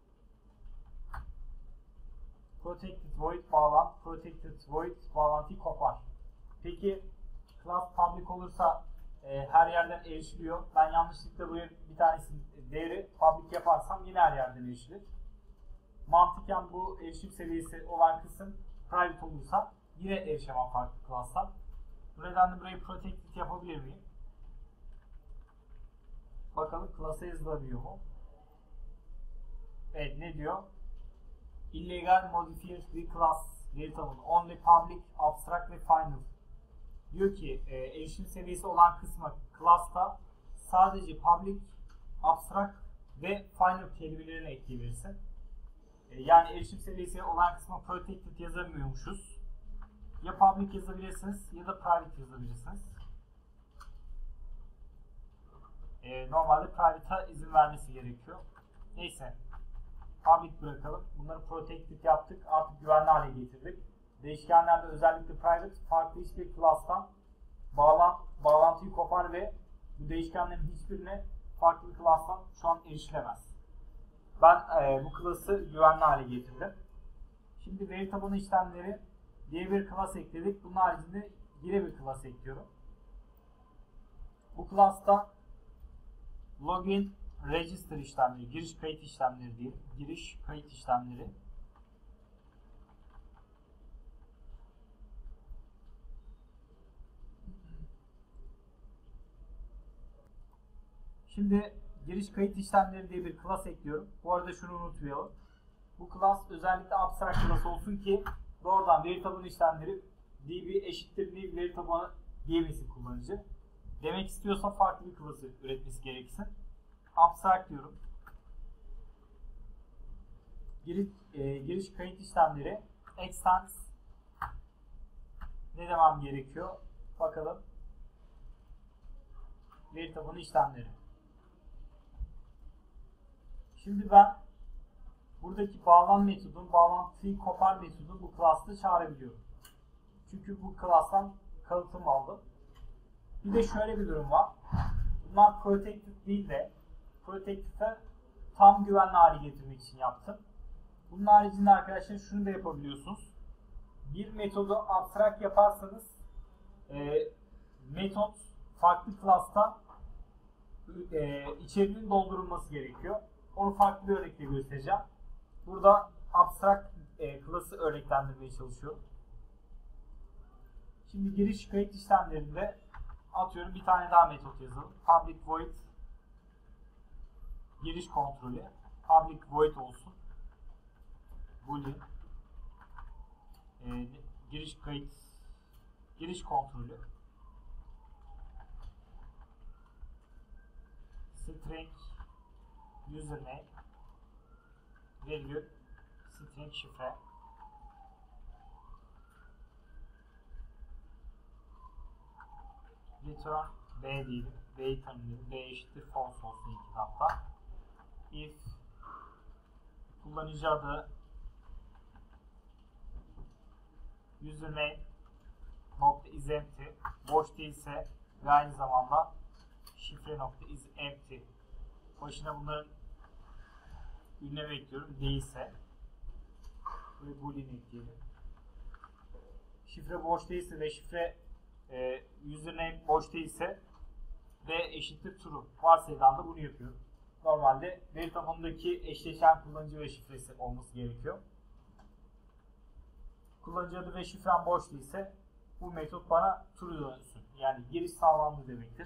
void bağlant, protected void bağlantıyı kopar. Peki class public olursa her yerden erişiliyor. Ben yanlışlıkla buraya bir tanesi değeri public yaparsam yine her yerden erişilir. Mantıken bu erişim seviyesi olan kısım private olursa yine erişemem farklı class'tan. Bu nedenle burayı protected yapabilir miyim? Bakalım class'a yazılabiliyor mu? Evet, ne diyor? Illegal modifiers the class veri tabanı only public, abstract ve final. Diyor ki erişim seviyesi olan kısma class'ta sadece public, abstract ve final kelimelerini ekleyebilirsin. Yani erişim seviyesi olan kısma protected yazamıyormuşuz. Ya public yazabilirsiniz ya da private yazabilirsiniz. Normalde private'a izin vermesi gerekiyor. Neyse. Public bırakalım. Bunları protected yaptık. Artık güvenli hale getirdik. Değişkenlerde özellikle private farklı hiçbir class'tan bağlantıyı kopar ve bu değişkenlerin hiçbirine farklı bir class'tan şu an erişilemez. Ben bu class'ı güvenli hale getirdim. Şimdi veri tabanı işlemleri diye bir class ekledik. Bunun haricinde yine bir class ekliyorum. Bu class'ta login, register işlemleri, giriş kayıt işlemleri diyelim. Giriş kayıt işlemleri. Şimdi giriş kayıt işlemleri diye bir class ekliyorum. Bu arada şunu unutmayalım. Bu class özellikle abstract class olsun ki doğrudan veri tabanı işlemleri db eşittir new veri tabanı diyemesin kullanıcı. Demek istiyorsa farklı bir class'ı üretmesi gereksin. Abstract diyorum. Giriş kayıt işlemleri extends ne demem gerekiyor? Bakalım. Veri tabanı işlemleri. Şimdi ben buradaki bağlan metodun, bağlantıyı kopar metodun bu class'ta çağırabiliyorum. Çünkü bu class'tan kalıtım aldım. Bir de şöyle bir durum var. Bunlar protected değil de protected'ı tam güvenli hale getirmek için yaptım. Bunun haricinde arkadaşlar şunu da yapabiliyorsunuz. Bir metodu abstract yaparsanız metot farklı class'ta içeriğinin doldurulması gerekiyor. Onu farklı bir örnekle göstereceğim. Burada abstract class'ı örneklendirmeye çalışıyorum. Şimdi giriş kayıt işlemlerinde atıyorum bir tane daha metot yazalım. Public void giriş kontrolü. Public void olsun. Boolean giriş kayıt giriş kontrolü. String username virgül string şifre return b diyelim. B'yi tanımlayalım. B eşittir false olsun ilk etapta. If kullanıcı adı username nokta is empty boş değilse ve aynı zamanda şifre nokta is empty başına bunların ünlem ekliyorum. Değilse böyle boolean ekleyelim. Şifre boş değilse ve şifre username boş değilse ve eşittir true. Varsayılan da bunu yapıyorum. Normalde veri tabanındaki eşleşen kullanıcı ve şifresi olması gerekiyor. Kullanıcı adı ve şifrem boş değilse bu metot bana true dönsün. Yani giriş sağlandı demektir.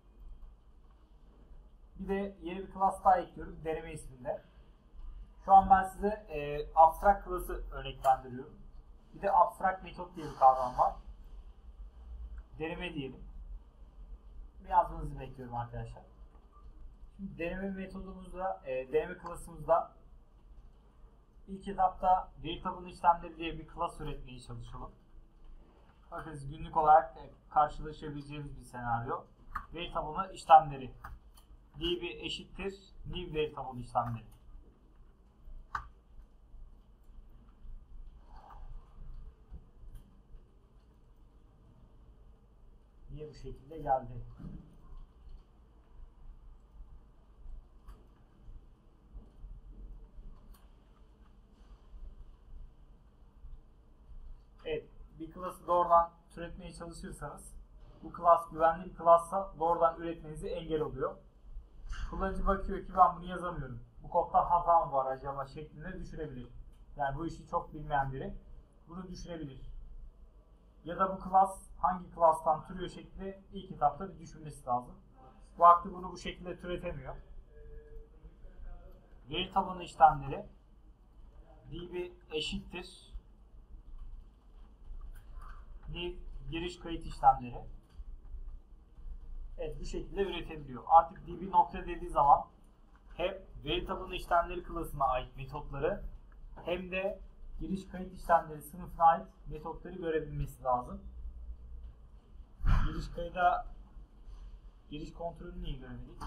Bir de yeni bir class daha ekliyorum. Deneme isminde. Şu an ben size abstract class'ı örneklendiriyorum. Bir de abstract metot diye bir kavram var. Deneme diyelim. Yazmanızı bekliyorum arkadaşlar. Şimdi deneme metodumuzda, deneme class'ımızda ilk etapta veri tabanı işlemleri diye bir class üretmeye çalışalım. Bakın günlük olarak karşılaşabileceğimiz bir senaryo. Veri tabanı işlemleri. DB eşittir new veri tabanı işlemleri. Niye bu şekilde geldi? Evet, bir klası doğrudan türetmeye çalışırsanız bu klas güvenli bir klassa doğrudan üretmenize engel oluyor. Kullanıcı bakıyor ki ben bunu yazamıyorum. Bu kodda hata mı var acaba şeklinde düşürebilir. Yani bu işi çok bilmeyen biri bunu düşürebilir. Ya da bu klas hangi klastan türüyor şeklinde ilk etapta bir düşünmesi lazım. Vakti bunu bu şekilde türetemiyor. Veri tabanı işlemleri DB eşittir new giriş kayıt işlemleri. Evet, bu şekilde üretebiliyor. Artık DB nokta dediği zaman hem veri tabanı işlemleri klasına ait metotları hem de giriş kayıt işlemleri sınıfına ait metotları görebilmesi lazım. Giriş kayıda giriş kontrolünü niye göremedik?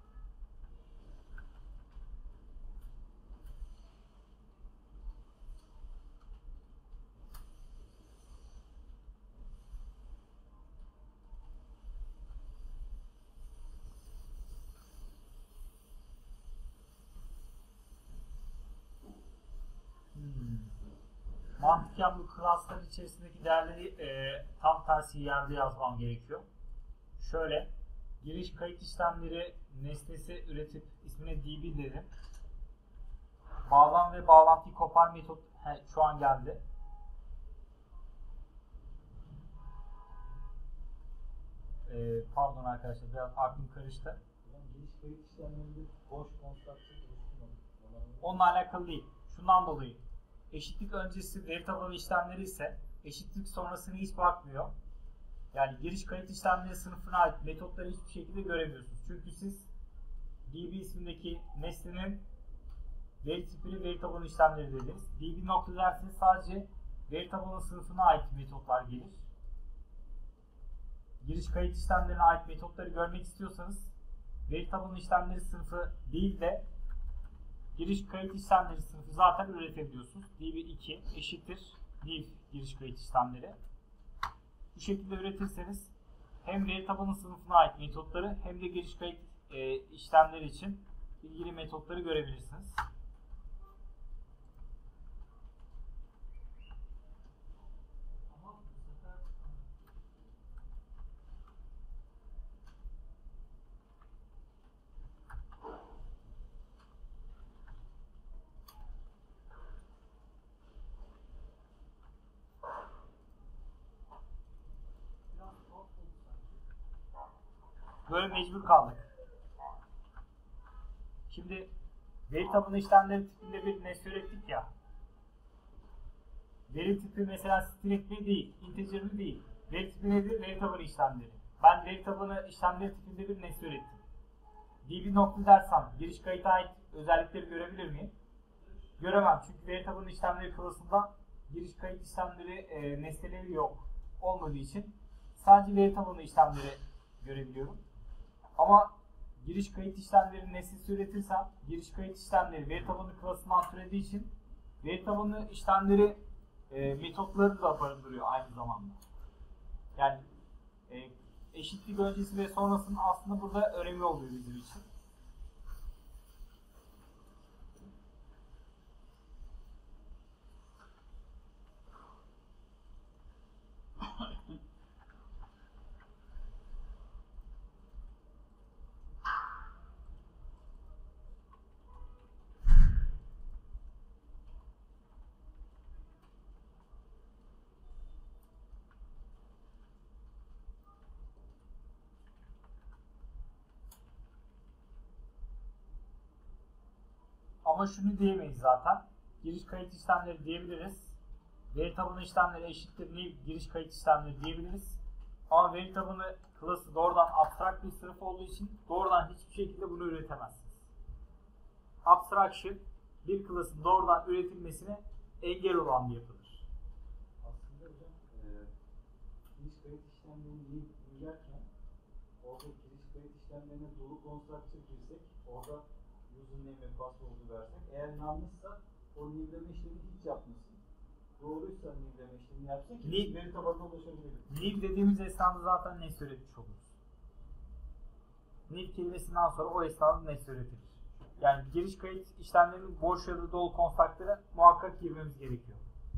Mantıken bu klaslar içerisindeki değerleri tam tersi yerde yazmam gerekiyor. Şöyle, giriş kayıt işlemleri nesnesi üretip ismine DB dedim. Bağlam ve bağlantıyı kopar metot şu an geldi. Pardon arkadaşlar, biraz aklım karıştı. Giriş kayıt işlemlerinde boş konstruksiyon oluşturmadık. Onunla alakalı değil. Şundan dolayı. Eşitlik öncesi veri tabanı işlemleri ise eşitlik sonrasını hiç bakmıyor. Yani giriş kayıt işlemleri sınıfına ait metotları hiçbir şekilde göremiyorsunuz. Çünkü siz DB ismindeki nesnenin veri tipini veri tabanı işlemleri dediniz. DB nokta derseniz sadece veri tabanı sınıfına ait metotlar gelir. Giriş kayıt işlemlerine ait metotları görmek istiyorsanız veri tabanı işlemleri sınıfı değil de giriş kayıt işlemleri sınıfı zaten üretebiliyorsunuz. DB2 eşittir new giriş kayıt işlemleri. Bu şekilde üretirseniz hem veri tabanı sınıfına ait metotları hem de giriş kayıt işlemleri için ilgili metotları görebilirsiniz. Ama bu sefer biraz tuhaf oldu sanki. Böyle mecbur kaldık. Şimdi veri tabanı işlemleri tipinde bir nesne ürettik ya. Veri tipi mesela string mi değil, integer mi değil. Veri tipi nedir? Veri tabanı işlemleri. Ben veri tabanı işlemleri tipinde bir nesne ürettim. DB nokta dersem giriş kayıta ait özellikleri görebilir miyim? Göremem çünkü veri tabanı işlemleri klasında giriş kayıt işlemleri nesneleri yok. Olmadığı için sadece veri tabanı işlemleri görebiliyorum. Ama giriş kayıt işlemleri nesnesi üretirsem giriş kayıt işlemleri veri tabanı klasından türediği için veri tabanı işlemleri metotları da barındırıyor aynı zamanda. Yani eşitlik öncesi ve sonrasının aslında burada önemi oluyor bizim için. Ama şunu diyemeyiz zaten. Giriş kayıt işlemleri diyebiliriz. Veri tabanı işlemleri eşittir new giriş kayıt işlemleri diyebiliriz. Ama veri tabanı klası doğrudan abstrakt bir sınıf olduğu için doğrudan hiçbir şekilde bunu üretemezsiniz. Abstraction bir klasın doğrudan üretilmesine engel olan bir yapıdır. Aslında hocam işlemlerini yürürken orada giriş kayıt işlemlerine dolu constructor girsek, orada username ve password'u versek, eğer yanlışsa o nivleme işlemi hiç yapmasın. Doğruysa nivleme işlemi yapsa ki veri tabanına ulaşabilirim. New dediğimiz esnada zaten nesne üretmiş oluruz. New kelimesinden sonra o esnada nesne üretilir. Yani giriş kayıt işlemlerinin boş ya da dolu constructor'a muhakkak girmemiz gerekiyor.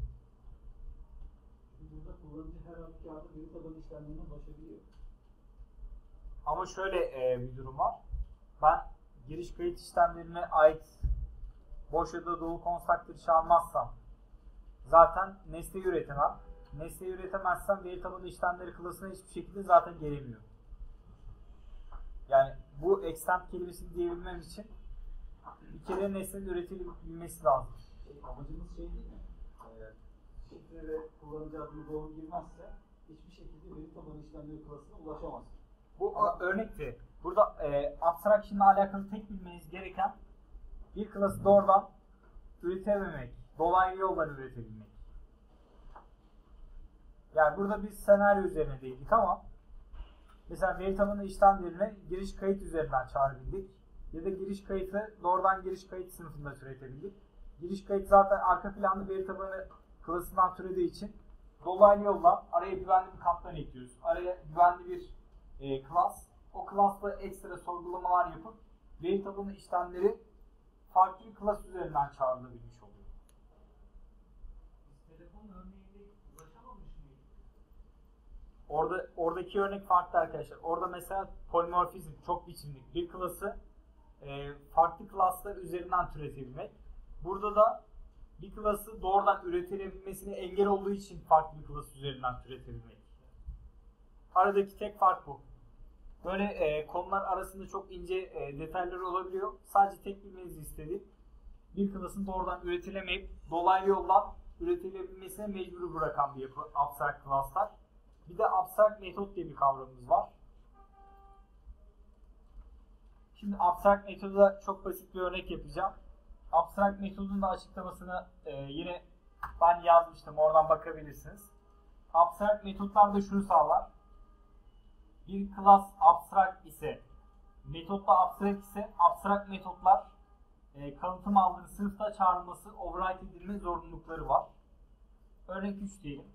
Burada kullanıcı her halükarda veri tabanı işlemlerine ulaşabiliyor. Ama şöyle bir durum var. Ben giriş kayıt işlemlerine ait boş ya da dolu constructor çağırmazsam zaten nesne üretemem. Nesne üretemezsem veri tabanı işlemleri klasına hiçbir şekilde zaten gelemiyor. Yani bu extend kelimesini diyebilmem için bir kere nesnenin üretilebilmesi lazım. Amacımız şey değil mi? Şifre ve kullanıcı adını doğru girmezse hiçbir şekilde veri tabanı işlemleri klasına ulaşamaz. Bu örnekti. Burada abstraction ile alakalı tek bilmeniz gereken bir klası doğrudan üretememek, dolaylı yoldan üretebilmek. Yani burada bir senaryo üzerine değildik ama mesela veri tabanı işlemlerine giriş kayıt üzerinden çağırabildik. Ya da giriş kayıtı doğrudan giriş kayıt sınıfında türetebildik. Giriş kayıt zaten arka planda veri tabanı klasından türediği için dolaylı yoldan araya güvenli bir katman ekliyoruz. Araya güvenli bir class. O class'ta ekstra sorgulamalar yapıp veri tabanı işlemleri farklı bir class üzerinden çağrılabilmiş oluyor. Telefon örneğinde ulaşamamış mıyız? Oradaki örnek farklı arkadaşlar. Orada mesela polimorfizm, çok biçimlik bir class'ı farklı class'lar üzerinden türetebilmek. Burada da bir class'ı doğrudan üretilebilmesine engel olduğu için farklı bir class üzerinden türetebilmek. Aradaki tek fark bu. Böyle konular arasında çok ince detaylar olabiliyor. Sadece tek bilmenizi istediğim bir class'ın doğrudan üretilemeyip dolaylı yoldan üretilebilmesine mecbur bırakan bir yapı abstract class'lar. Bir de abstract metot diye bir kavramımız var. Şimdi abstract metoda çok basit bir örnek yapacağım. Abstract metodun da açıklamasını yine ben yazmıştım. Oradan bakabilirsiniz. Abstract metotlar da şunu sağlar. Bir class abstract ise, metot da abstract ise, abstract metotlar kalıtım aldığı sınıfta çağrılması, override edilme zorunlulukları var. Örnek 3 diyelim.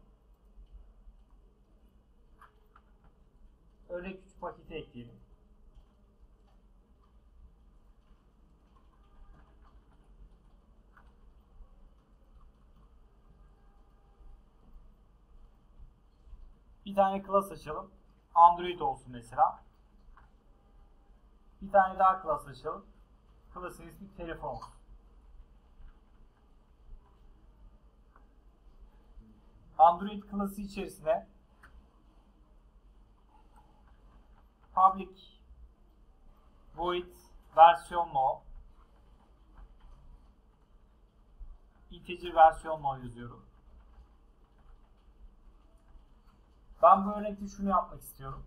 Örnek 3 paketi ekleyelim. Bir tane class açalım. Android olsun mesela. Bir tane daha class açalım. Class'ın ismi telefon olsun. Android class'ı içerisine public void versiyon integer versiyon yazıyorum. Ben bu örnekte şunu yapmak istiyorum.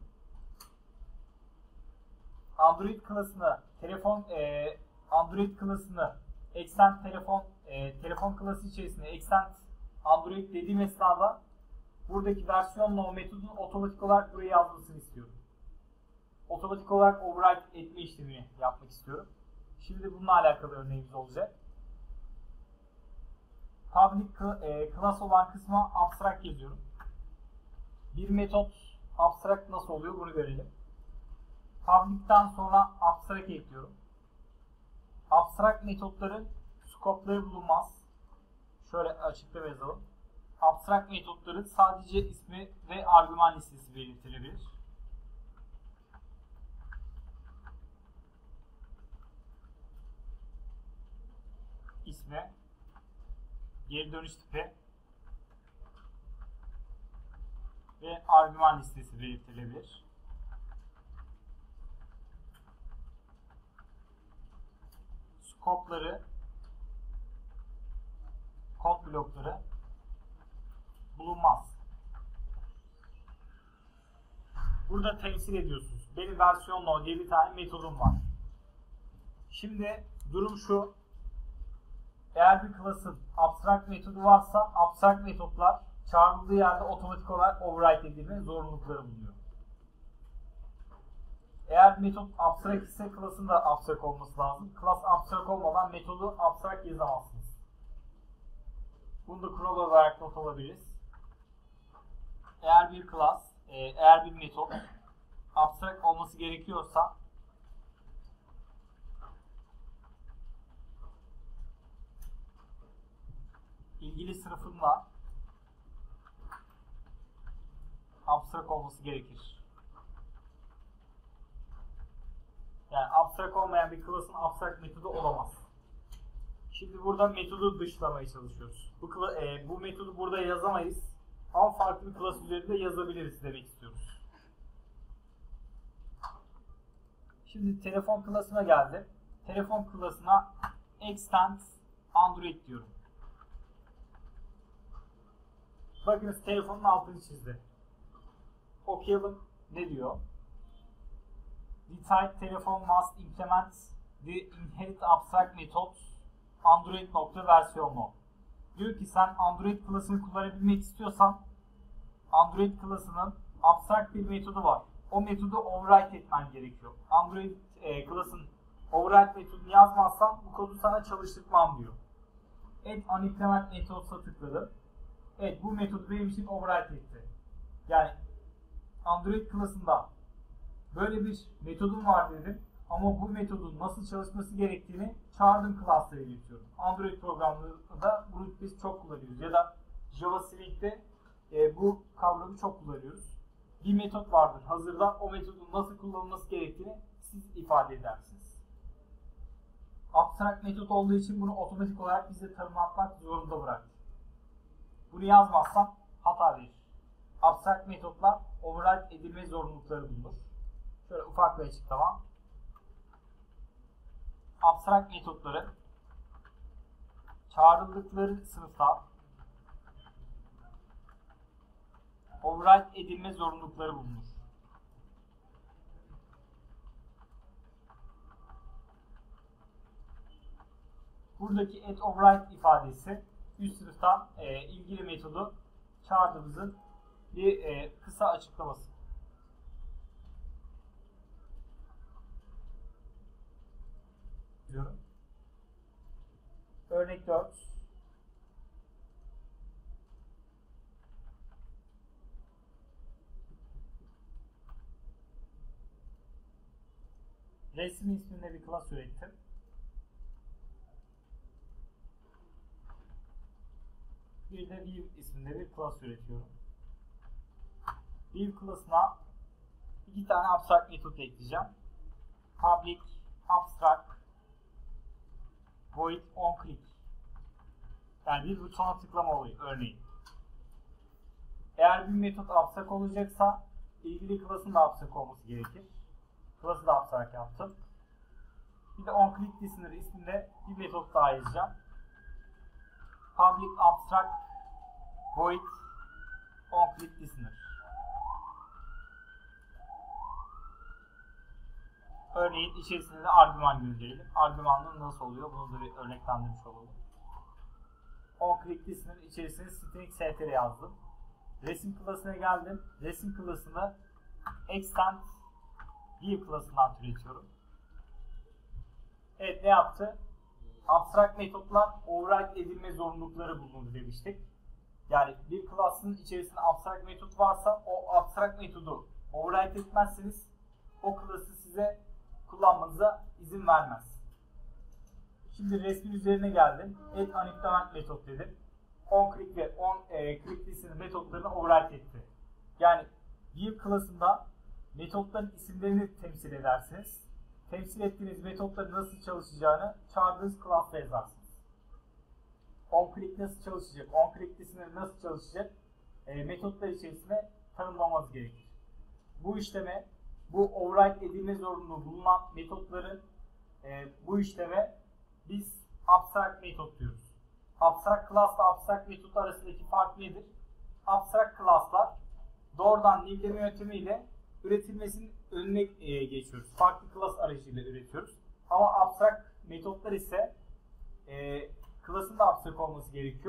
Android class'ını Android class'ını extend telefon class'ı içerisinde extend Android dediğim esnada buradaki versiyon metodun otomatik olarak buraya yazmasını istiyorum. Otomatik olarak override etme işlemini yapmak istiyorum. Şimdi bununla alakalı örneğimiz olacak. Public class olan kısma abstract yazıyorum. Bir metot abstract nasıl oluyor bunu görelim. Public'ten sonra abstract ekliyorum. Abstract metotların scope'ları bulunmaz. Şöyle açıkta yazalım. Abstract metotların sadece ismi ve argüman listesi belirtilebilir. İsmi, geri dönüş tipi ve argüman listesi belirtilebilir. Scope'ları, kod blokları bulunmaz. Burada temsil ediyorsunuz. Benim versiyon no diye bir tane metodum var. Şimdi durum şu. Eğer bir class'ın abstract metodu varsa abstract metotlar çağrıldığı yerde otomatik olarak override edilme zorunlulukları bulunuyor. Eğer metot abstract ise class'ın da abstract olması lazım. Class abstract olmadan metodu abstract yazamazsınız. Bunu da kural olarak not alabiliriz. Eğer bir class, eğer bir metot abstract olması gerekiyorsa ilgili sınıfınla abstract olması gerekir. Yani abstract olmayan bir class'ın abstract metodu olamaz. Şimdi burada metodu dışlamaya çalışıyoruz. Bu metodu burada yazamayız. Ama farklı bir class üzerinde yazabiliriz demek istiyoruz. Şimdi telefon class'ına geldim. Telefon class'ına extend Android diyorum. Bakınız telefonun altını çizdi. Okuyalım. Ne diyor? The type telephone must implement the inherit abstract method Android.versiyonu. Diyor ki sen Android class'ını kullanabilmek istiyorsan Android class'ının abstract bir metodu var. O metodu override etmen gerekiyor. Android class'ın override metodunu yazmazsan bu kodu sana çalıştırmam diyor. Add unimplement methods'a tıkladım. Evet, bu metodu benim için override etti. Yani Android class'ında böyle bir metodum var dedim ama bu metodun nasıl çalışması gerektiğini çağırdığım class'ta iletiyorum. Android programlarında bunu biz çok kullanıyoruz ya da Java Swing'de bu kavramı çok kullanıyoruz. Bir metot vardır hazırda, o metodun nasıl kullanılması gerektiğini siz ifade edersiniz. Abstract metot olduğu için bunu otomatik olarak bize tanımlatmak zorunda bıraktı. Bunu yazmazsam hata verir. Abstract metotlar override edilme zorunlulukları bulunur. Şöyle ufak bir açıklama. Abstract metotların çağrıldıkları sınıfta override edilme zorunlulukları bulunur. Buradaki add override ifadesi üst sınıftan ilgili metodu çağırdığımızın bir kısa açıklaması. Diyorum. Örnek 4. Resim isminde bir class ürettim. Bir de view isminde bir class üretiyorum. View class'ına iki tane abstract metot ekleyeceğim. Public abstract void onClick. Yani bir butona tıklama oluyor örneğin. Eğer bir metot abstract olacaksa ilgili class'ın da abstract olması gerekir. Class'ı da abstract yaptım. Bir de onClick listener isminde bir metot daha yazacağım. Public abstract void onClick listener. Örneğin içerisine de argüman gönderelim. Argümanlı nasıl oluyor? Bunu da bir örneklendirmiş olalım. OnClick listener içerisine string str yazdım. Resim class'ına geldim. Resim class'ını extend view class'ından türetiyorum. Evet, ne yaptı? Abstract metotlar override edilme zorunlulukları bulunur demiştik. Yani bir class'ın içerisinde abstract metot varsa o abstract metodu override etmezseniz o class'ı size kullanmanıza izin vermez. Şimdi resmin üzerine geldim. Add unimplement metot dedim. OnClick ve onClick listener metotlarını override etti. Yani view class'ında metotların isimlerini temsil edersiniz. Temsil ettiğiniz metotların nasıl çalışacağını çağırdığınız class'ta yazarsınız. OnClick nasıl çalışacak? OnClick listener nasıl çalışacak? Metotlar içerisinde tanımlamanız gerekir. Bu işleme, bu override edilme zorunluluğu bulunan metotların bu işleme biz abstract metot diyoruz. Abstract class ile abstract metot arasındaki fark nedir? Abstract class'lar doğrudan nivleme yöntemiyle üretilmesinin önüne geçiyoruz. Farklı class aracıyla üretiyoruz. Ama abstract metotlar ise class'ın da abstract olması gerekiyor.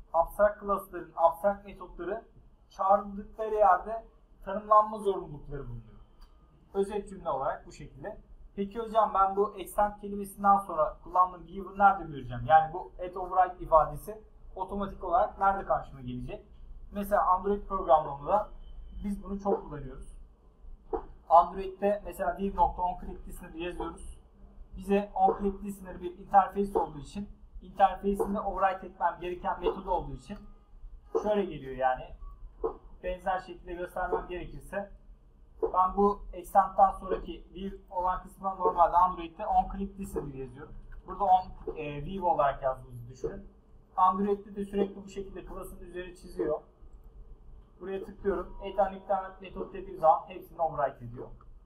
abstract class'ların, abstract metotları çağrıldıkları yerde tanımlanma zorunlulukları bulunuyor. Özet cümle olarak bu şekilde. Peki hocam ben bu extend kelimesinden sonra kullandığım given nerede göreceğim? Yani bu at override ifadesi otomatik olarak nerede karşıma gelecek? Mesela Android programlamada biz bunu çok kullanıyoruz. Android'de mesela div.onClick listener yazıyoruz. Bize onClick listener bir interface olduğu için interface'inde override etmem gereken metodu olduğu için şöyle geliyor yani. Benzer şekilde göstermem gerekirse ben bu extend'den sonraki view olan kısmına normalde Android'de onClick listener yazıyorum. Burada view olarak yazdığımızı düşünün. Android'de de sürekli bu şekilde class'ın üzeri çiziyor. Buraya tıklıyorum. Add an increment metot dediğim zaman hepsini override ediyor.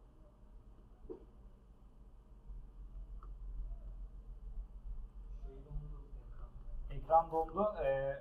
Ekran dondu.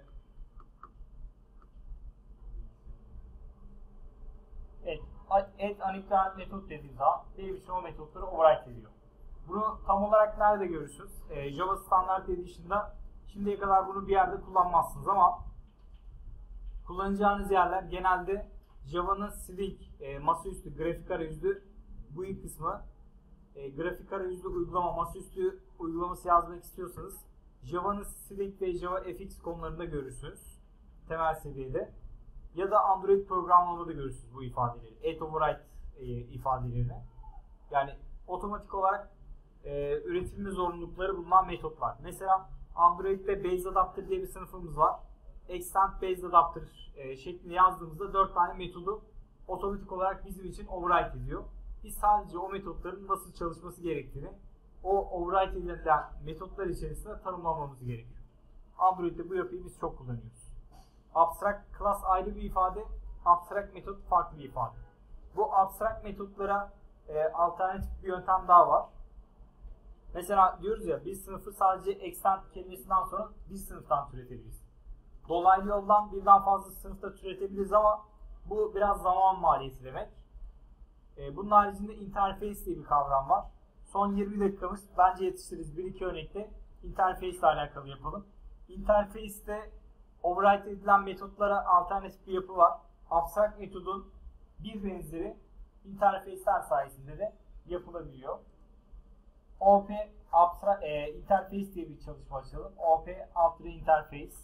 Evet. Add an increment metot dediğim zaman benim için o metotları override ediyor. Bunu tam olarak nerede görürsünüz? Java Standard Edition'da şimdiye kadar bunu bir yerde kullanmazsınız ama kullanacağınız yerler genelde Java'nın Swing, masaüstü, grafik arayüzlü GUI kısmı, grafik arayüzlü uygulama, masaüstü uygulaması yazmak istiyorsanız Java'nın Swing ve JavaFX konularında görürsünüz temel seviyede. Ya da Android programlarında da görürsünüz bu ifadeleri, add override ifadelerini. Yani otomatik olarak üretilme zorunlulukları bulunan metotlar. Mesela Android'de Base Adapter diye bir sınıfımız var. Extend Based Adapter şeklinde yazdığımızda 4 tane metodu otomatik olarak bizim için override ediyor. Biz sadece o metotların nasıl çalışması gerektiğini o override edilen metotlar içerisinde tanımlamamız gerekiyor. Android'de bu yapıyı biz çok kullanıyoruz. Abstract class ayrı bir ifade, abstract metot farklı bir ifade. Bu abstract metotlara alternatif bir yöntem daha var. Mesela diyoruz ya bir sınıfı sadece extend kelimesinden sonra bir sınıftan türetebiliriz. Dolaylı yoldan birden fazla sınıfta türetebiliriz ama bu biraz zaman maliyeti demek. Bunun haricinde interface diye bir kavram var. Son 20 dakikamız bence yetiştiririz. 1-2 örnekte interface ile alakalı yapalım. Interface'te override edilen metotlara alternatif bir yapı var. Abstract metodun bir benzeri interface'ler sayesinde de yapılabiliyor. OP interface diye bir çalışma açalım. OP interface.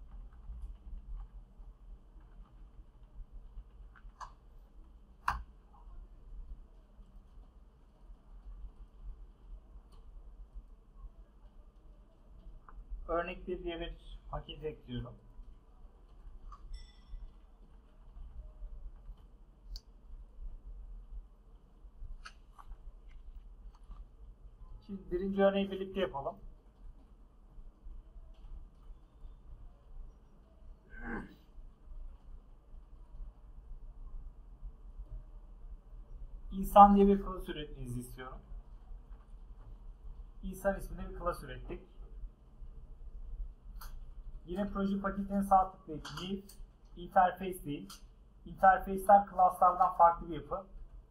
Örnek 1 diye bir paket ekliyorum. Şimdi birinci örneği birlikte yapalım. İnsan diye bir class üretmenizi istiyorum. İnsan isminde bir class ürettik. Yine proje paketine sağ tıklayıp new interface değil. Interface'ler class'lardan farklı bir yapı.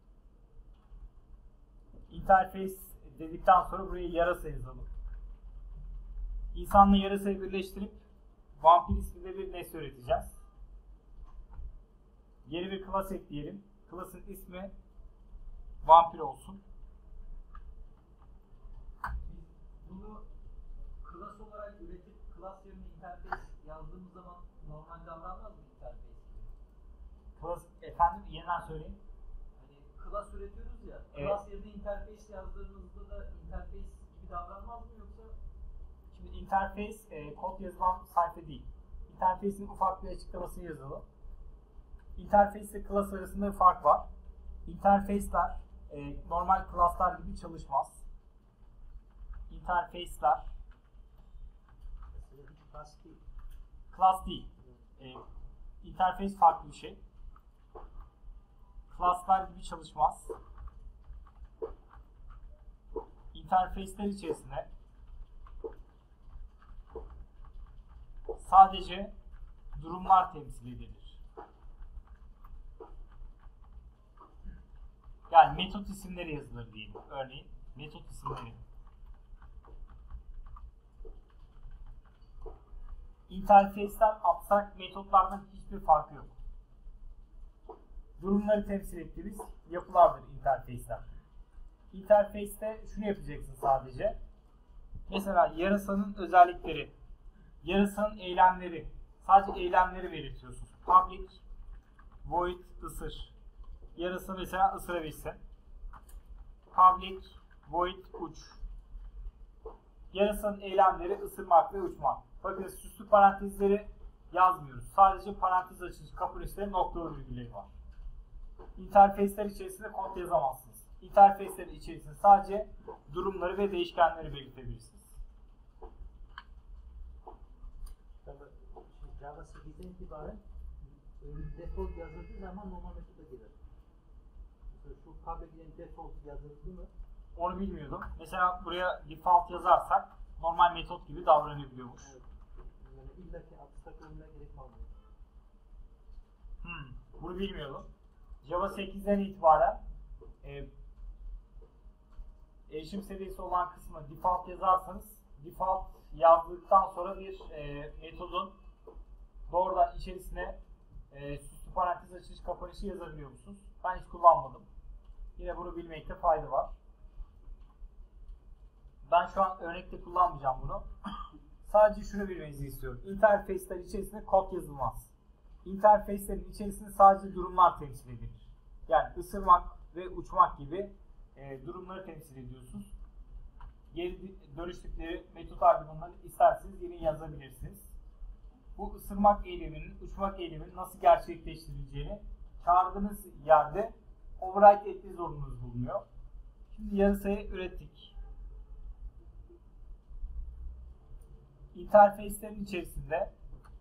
Interface dedikten sonra buraya yarasa yazalım. İnsanla yarasayı birleştirip vampir isminde bir nesne üreteceğiz. Yeni bir class ekleyelim. Class'ın ismi vampir olsun. Bunu class olarak üretip class yerine interface yazdığımız zaman normal davranmaz mı interface gibi? Class, efendim yeniden söyleyin. Hani class üretiyoruz ya, Evet. class yerine interface yazdığımızda da interface gibi davranmaz mı yoksa? Şimdi interface kod yazılan sayfa değil. Interface'in ufak bir açıklamasını yazalım. Interface ile class arasında bir fark var. Interface'ler normal class'lar gibi çalışmaz. Interface'ler class değil. Interface farklı bir şey. Class'lar gibi çalışmaz. Interface'ler içerisinde sadece durumlar temsil edilir. Yani metot isimleri yazılır diyelim. Örneğin metot isimleri. interface'ten abstrakt metotlardan hiçbir farkı yok. Durumları temsil ettiğimiz yapılardır interface'ler. Interface'te şunu yapacaksın sadece. Mesela yarasanın özellikleri, yarasanın eylemleri, sadece eylemleri belirtiyorsunuz. Public, void, ısır. Yarasa mesela ısırabilsin. Public, void, uç. Yarasanın eylemleri ısırmak ve uçmak. Bakın süslü parantezleri yazmıyoruz. Sadece parantez açıcı kapanışları noktalı virgülleri var. İnterface'ler içerisinde kod yazamazsınız. İnterface'lerin içerisinde sadece durumları ve değişkenleri belirtebilirsiniz. Java 8'den itibaren default yazıldığı zaman normal metoda girer. Mesela şu public'in default yazıldı mı? Onu bilmiyordum. Mesela buraya default yazarsak normal metot gibi davranabiliyormuş. Evet. Yani illaki abstract olmaya gerek kalmıyor. Bunu bilmiyordum. Java 8'den itibaren erişim seviyesi olan kısmı default yazarsanız default yazdıktan sonra bir metodun doğrudan içerisine süslü parantez açış kapanışı yazabiliyor musunuz? Ben hiç kullanmadım. Yine bunu bilmekte fayda var. Ben şu an örnekte kullanmayacağım bunu. Sadece şunu bilmenizi istiyorum. Interface'ler içerisinde kod yazılmaz. Interface'lerin içerisinde sadece durumlar temsil edilir. Yani ısırmak ve uçmak gibi durumları temsil ediyorsunuz. Geri dönüştükleri metot argümanları isterseniz yine yazabilirsiniz. Bu ısırmak eyleminin, uçmak eyleminin nasıl gerçekleştirileceğini çağırdığınız yerde override etme zorunluluğunuz bulunuyor. Şimdi yarısayı ürettik. İnterface'lerin içerisinde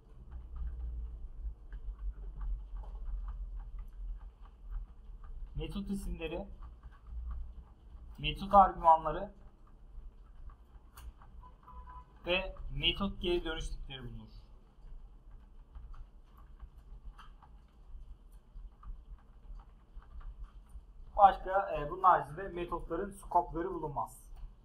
metot isimleri, metot argümanları ve metot geri dönüştükleri bulunur. Başka bunun haricinde metotların skopları bulunmaz.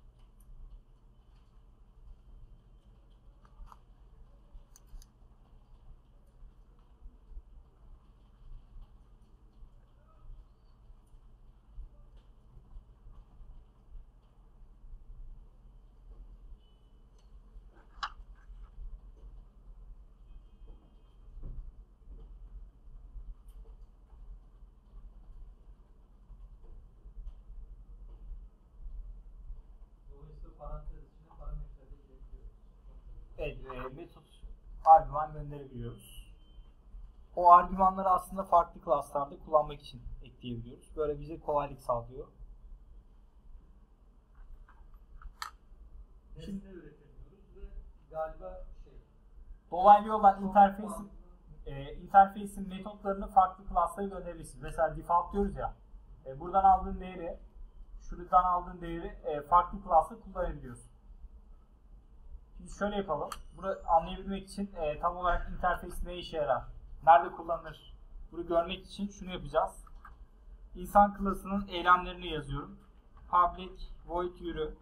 Dolayısıyla parantez içinde parametrede girebiliyoruz. Evet, metot argüman gönderebiliyoruz. O argümanları aslında farklı klaslarda kullanmak için ekleyebiliyoruz. Böyle bize kolaylık sağlıyor. Nesne üretemiyoruz ve galiba Dolaylı yoldan interface'in metotlarını farklı klaslara gönderebilirsiniz. Mesela default diyoruz ya. Buradan aldığın değeri, şuradan aldığın değeri farklı klasta kullanabiliyorsun. Şimdi şöyle yapalım. Bunu anlayabilmek için tam olarak interface ne işe yarar? Nerede kullanılır? Bunu görmek için şunu yapacağız. İnsan klasının eylemlerini yazıyorum. Public void yürü.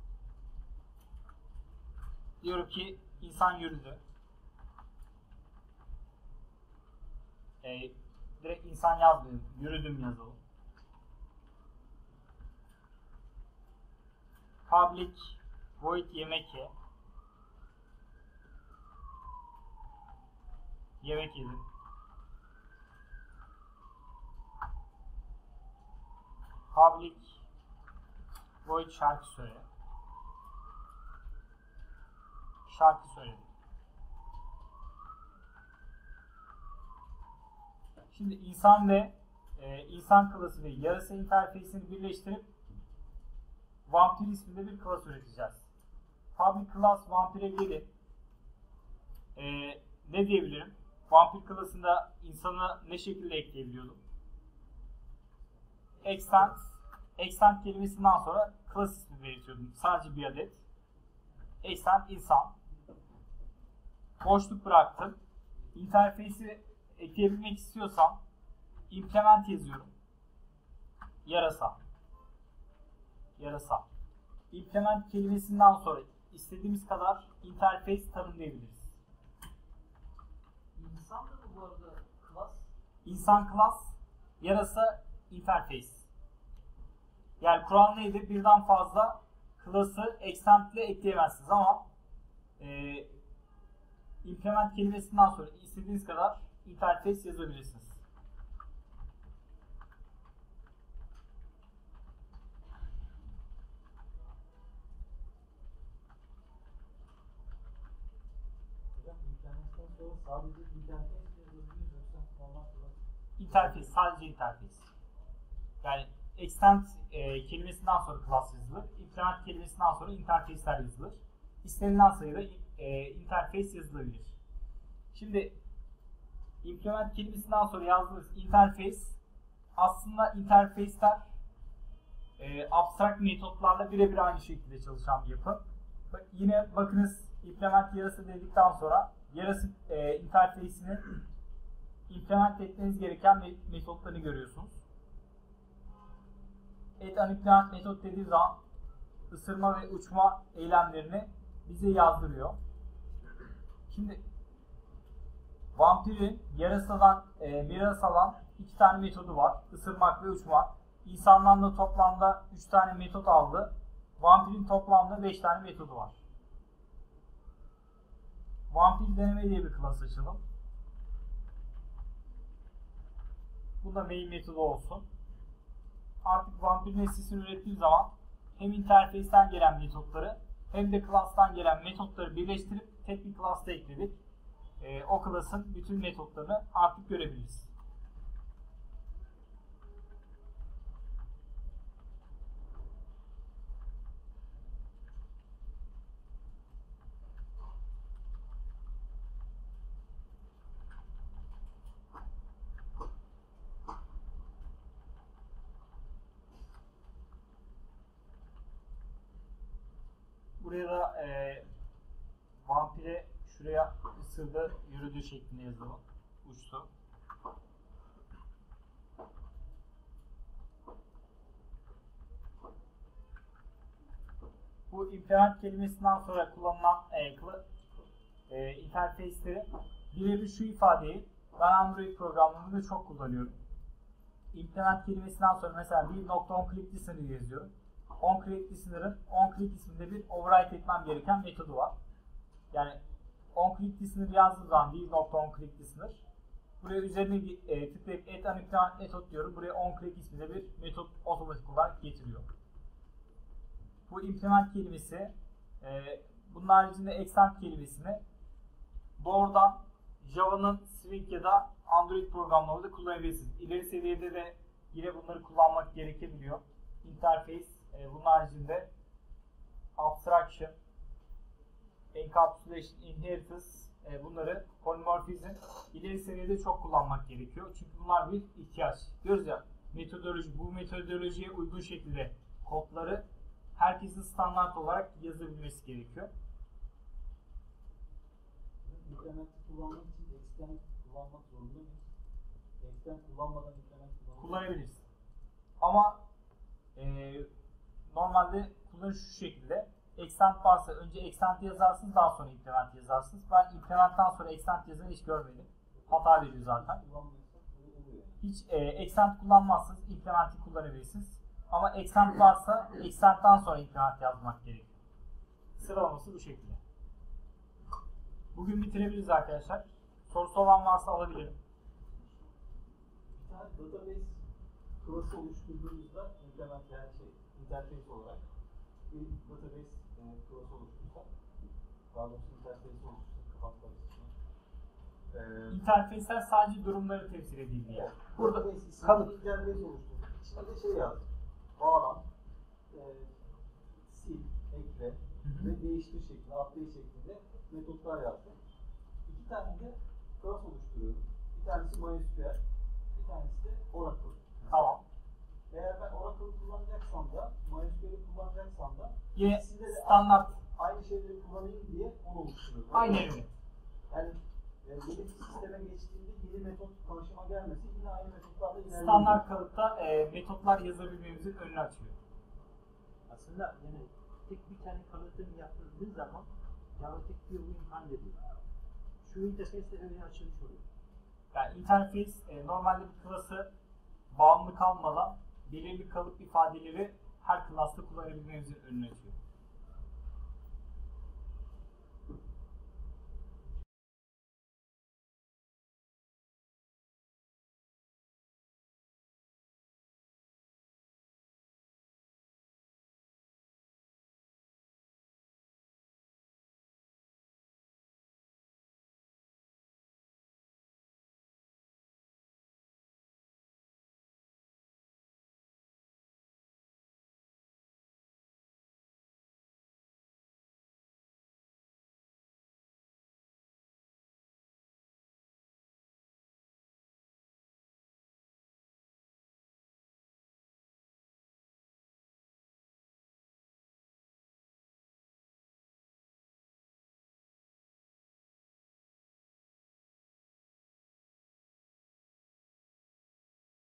Diyorum ki insan yürüdü. Direkt insan yazmıyorum. Yürüdüm yazalım. Public void yemek ye. Yemek yedim. Public void şarkı söyle. Şarkı söyledim. Şimdi insan ve insan klası ve yarasa interface'ini birleştirip vampir isminde bir klas üreteceğiz. Public class vampire gelin. Ne diyebilirim? Vampir klasında insanı ne şekilde ekleyebiliyordum? Extend kelimesinden sonra class ismi belirtiyordum. Sadece bir adet. Extend insan. Boşluk bıraktım. Interface'i ekleyebilmek istiyorsam implement yazıyorum. Yarasa. Implement kelimesinden sonra istediğimiz kadar interface tanımlayabiliriz. bu arada class. İnsan class, yarasa interface. Yani kural neydi? Birden fazla class'ı extend ile ekleyemezsiniz ama implement kelimesinden sonra istediğiniz kadar interface yazabilirsiniz. Hocam internetten sonra sadece internet yazabiliyoruz yoksa normal kullanım. Interface, sadece interface. Yani extend kelimesinden sonra class yazılır. Implement kelimesinden sonra interface'ler yazılır. İstenilen sayıda interface yazılabilir. Şimdi implement kelimesinden sonra yazdığınız interface aslında interface'ler abstract metotlarla birebir aynı şekilde çalışan bir yapı. Yine bakınız implement yarası dedikten sonra yarası interface'ini implement etmeniz gereken metotlarını görüyorsunuz. Add an implement metot dediği zaman ısırma ve uçma eylemlerini bize yazdırıyor. Şimdi vampirin yarasadan miras alan 2 tane metodu var. Isırmak ve uçmak. İnsandan da toplamda 3 tane metot aldı. Vampirin toplamda 5 tane metodu var. Vampir deneme diye bir class açalım. Bu da main metodu olsun. Artık vampir nesnesini ürettiğim zaman hem interface'ten gelen metotları hem de class'tan gelen metotları birleştirip tek bir class'ta ekledik. O class'ın bütün metotlarını artık görebiliriz. Buraya da vampire şuraya ısırdı, yürüdüğü şeklinde yazalım. Uçtu. Bu implement kelimesinden sonra kullanılan interface'leri birebir şu ifadeyi ben Android programlarında çok kullanıyorum. Implement kelimesinden sonra mesela bir nokta onClick listener yazıyorum. OnClick listener'ın onClick isminde bir override etmem gereken metodu var. Yani onClick listener yazdığım zaman bir nokta onClick listener. Buraya üzerine tıklayıp add an implement method diyorum. Buraya onClick isminde bir metot otomatik olarak getiriyor. Bu implement kelimesi bunun haricinde extend kelimesini doğrudan Java'nın Swing ya da Android programlarında kullanabilirsiniz. İleri seviyede de yine bunları kullanmak gerekebiliyor. Interface, bunun haricinde abstraction, encapsulation, inheritance, bunları polymorphism ileri seviyede çok kullanmak gerekiyor. Çünkü bunlar bir ihtiyaç. Diyoruz ya, metodoloji, bu metodolojiye uygun şekilde kodları herkesin standart olarak yazabilmesi gerekiyor. İnterneti kullanmak için extend kullanmak zorunda mıyız? Extend kullanmadan internet kullanabiliriz. Ama normalde kullanış şu şekilde. Extend varsa önce extend yazarsınız, daha sonra implement yazarsınız. Ben implement'tan sonra extend yazanı hiç görmedim. Hata veriyor zaten. Hiç extend kullanmazsınız, implement'i kullanabilirsiniz. Ama extend varsa extend'dan sonra implement yazmak gerekiyor. Sıralaması bu şekilde. Bugün bitirebiliriz arkadaşlar. Sorusu olan varsa alabilirim. Bir tane database class oluşturduğumuzda implement yani interface olarak bir database class oluşturursak daha doğrusu interface oluşturursak kapatmak için İnterface'ler sadece durumları temsil edildi yani. Burada database isimli kalıp. interface oluşturduk. İçine de şey yazdık. Bağlan, sil, ekle ve değiştir şeklinde, update şeklinde metotlar yazdık. İki tane de class oluşturuyorum. Bir tanesi MySQL, bir tanesi de Oracle. Tamam. Eğer ben Oracle kullanacaksam da, MySQL'i kullanacaksam da Yine ikisinde de standart. aynı şeyleri kullanayım diye onu oluşturuyorum. Aynı ürünü. Yani yeni bir sisteme geçtiğimde yeni metot karşıma gelmesin, yine aynı metotlarla ilerliyorum. Standart kalıpta metotlar yazabilmemizin önünü açıyor. Aslında yani tek bir tane kalıtım yapıldığı zaman Java tek bir oyun hallediyor. Şu interface'de önü açılmış oluyor. Yani interface normalde bir klası bağımlı kalmadan belirli kalıp ifadeleri her klasta kullanabilmemizin önüne açıyor.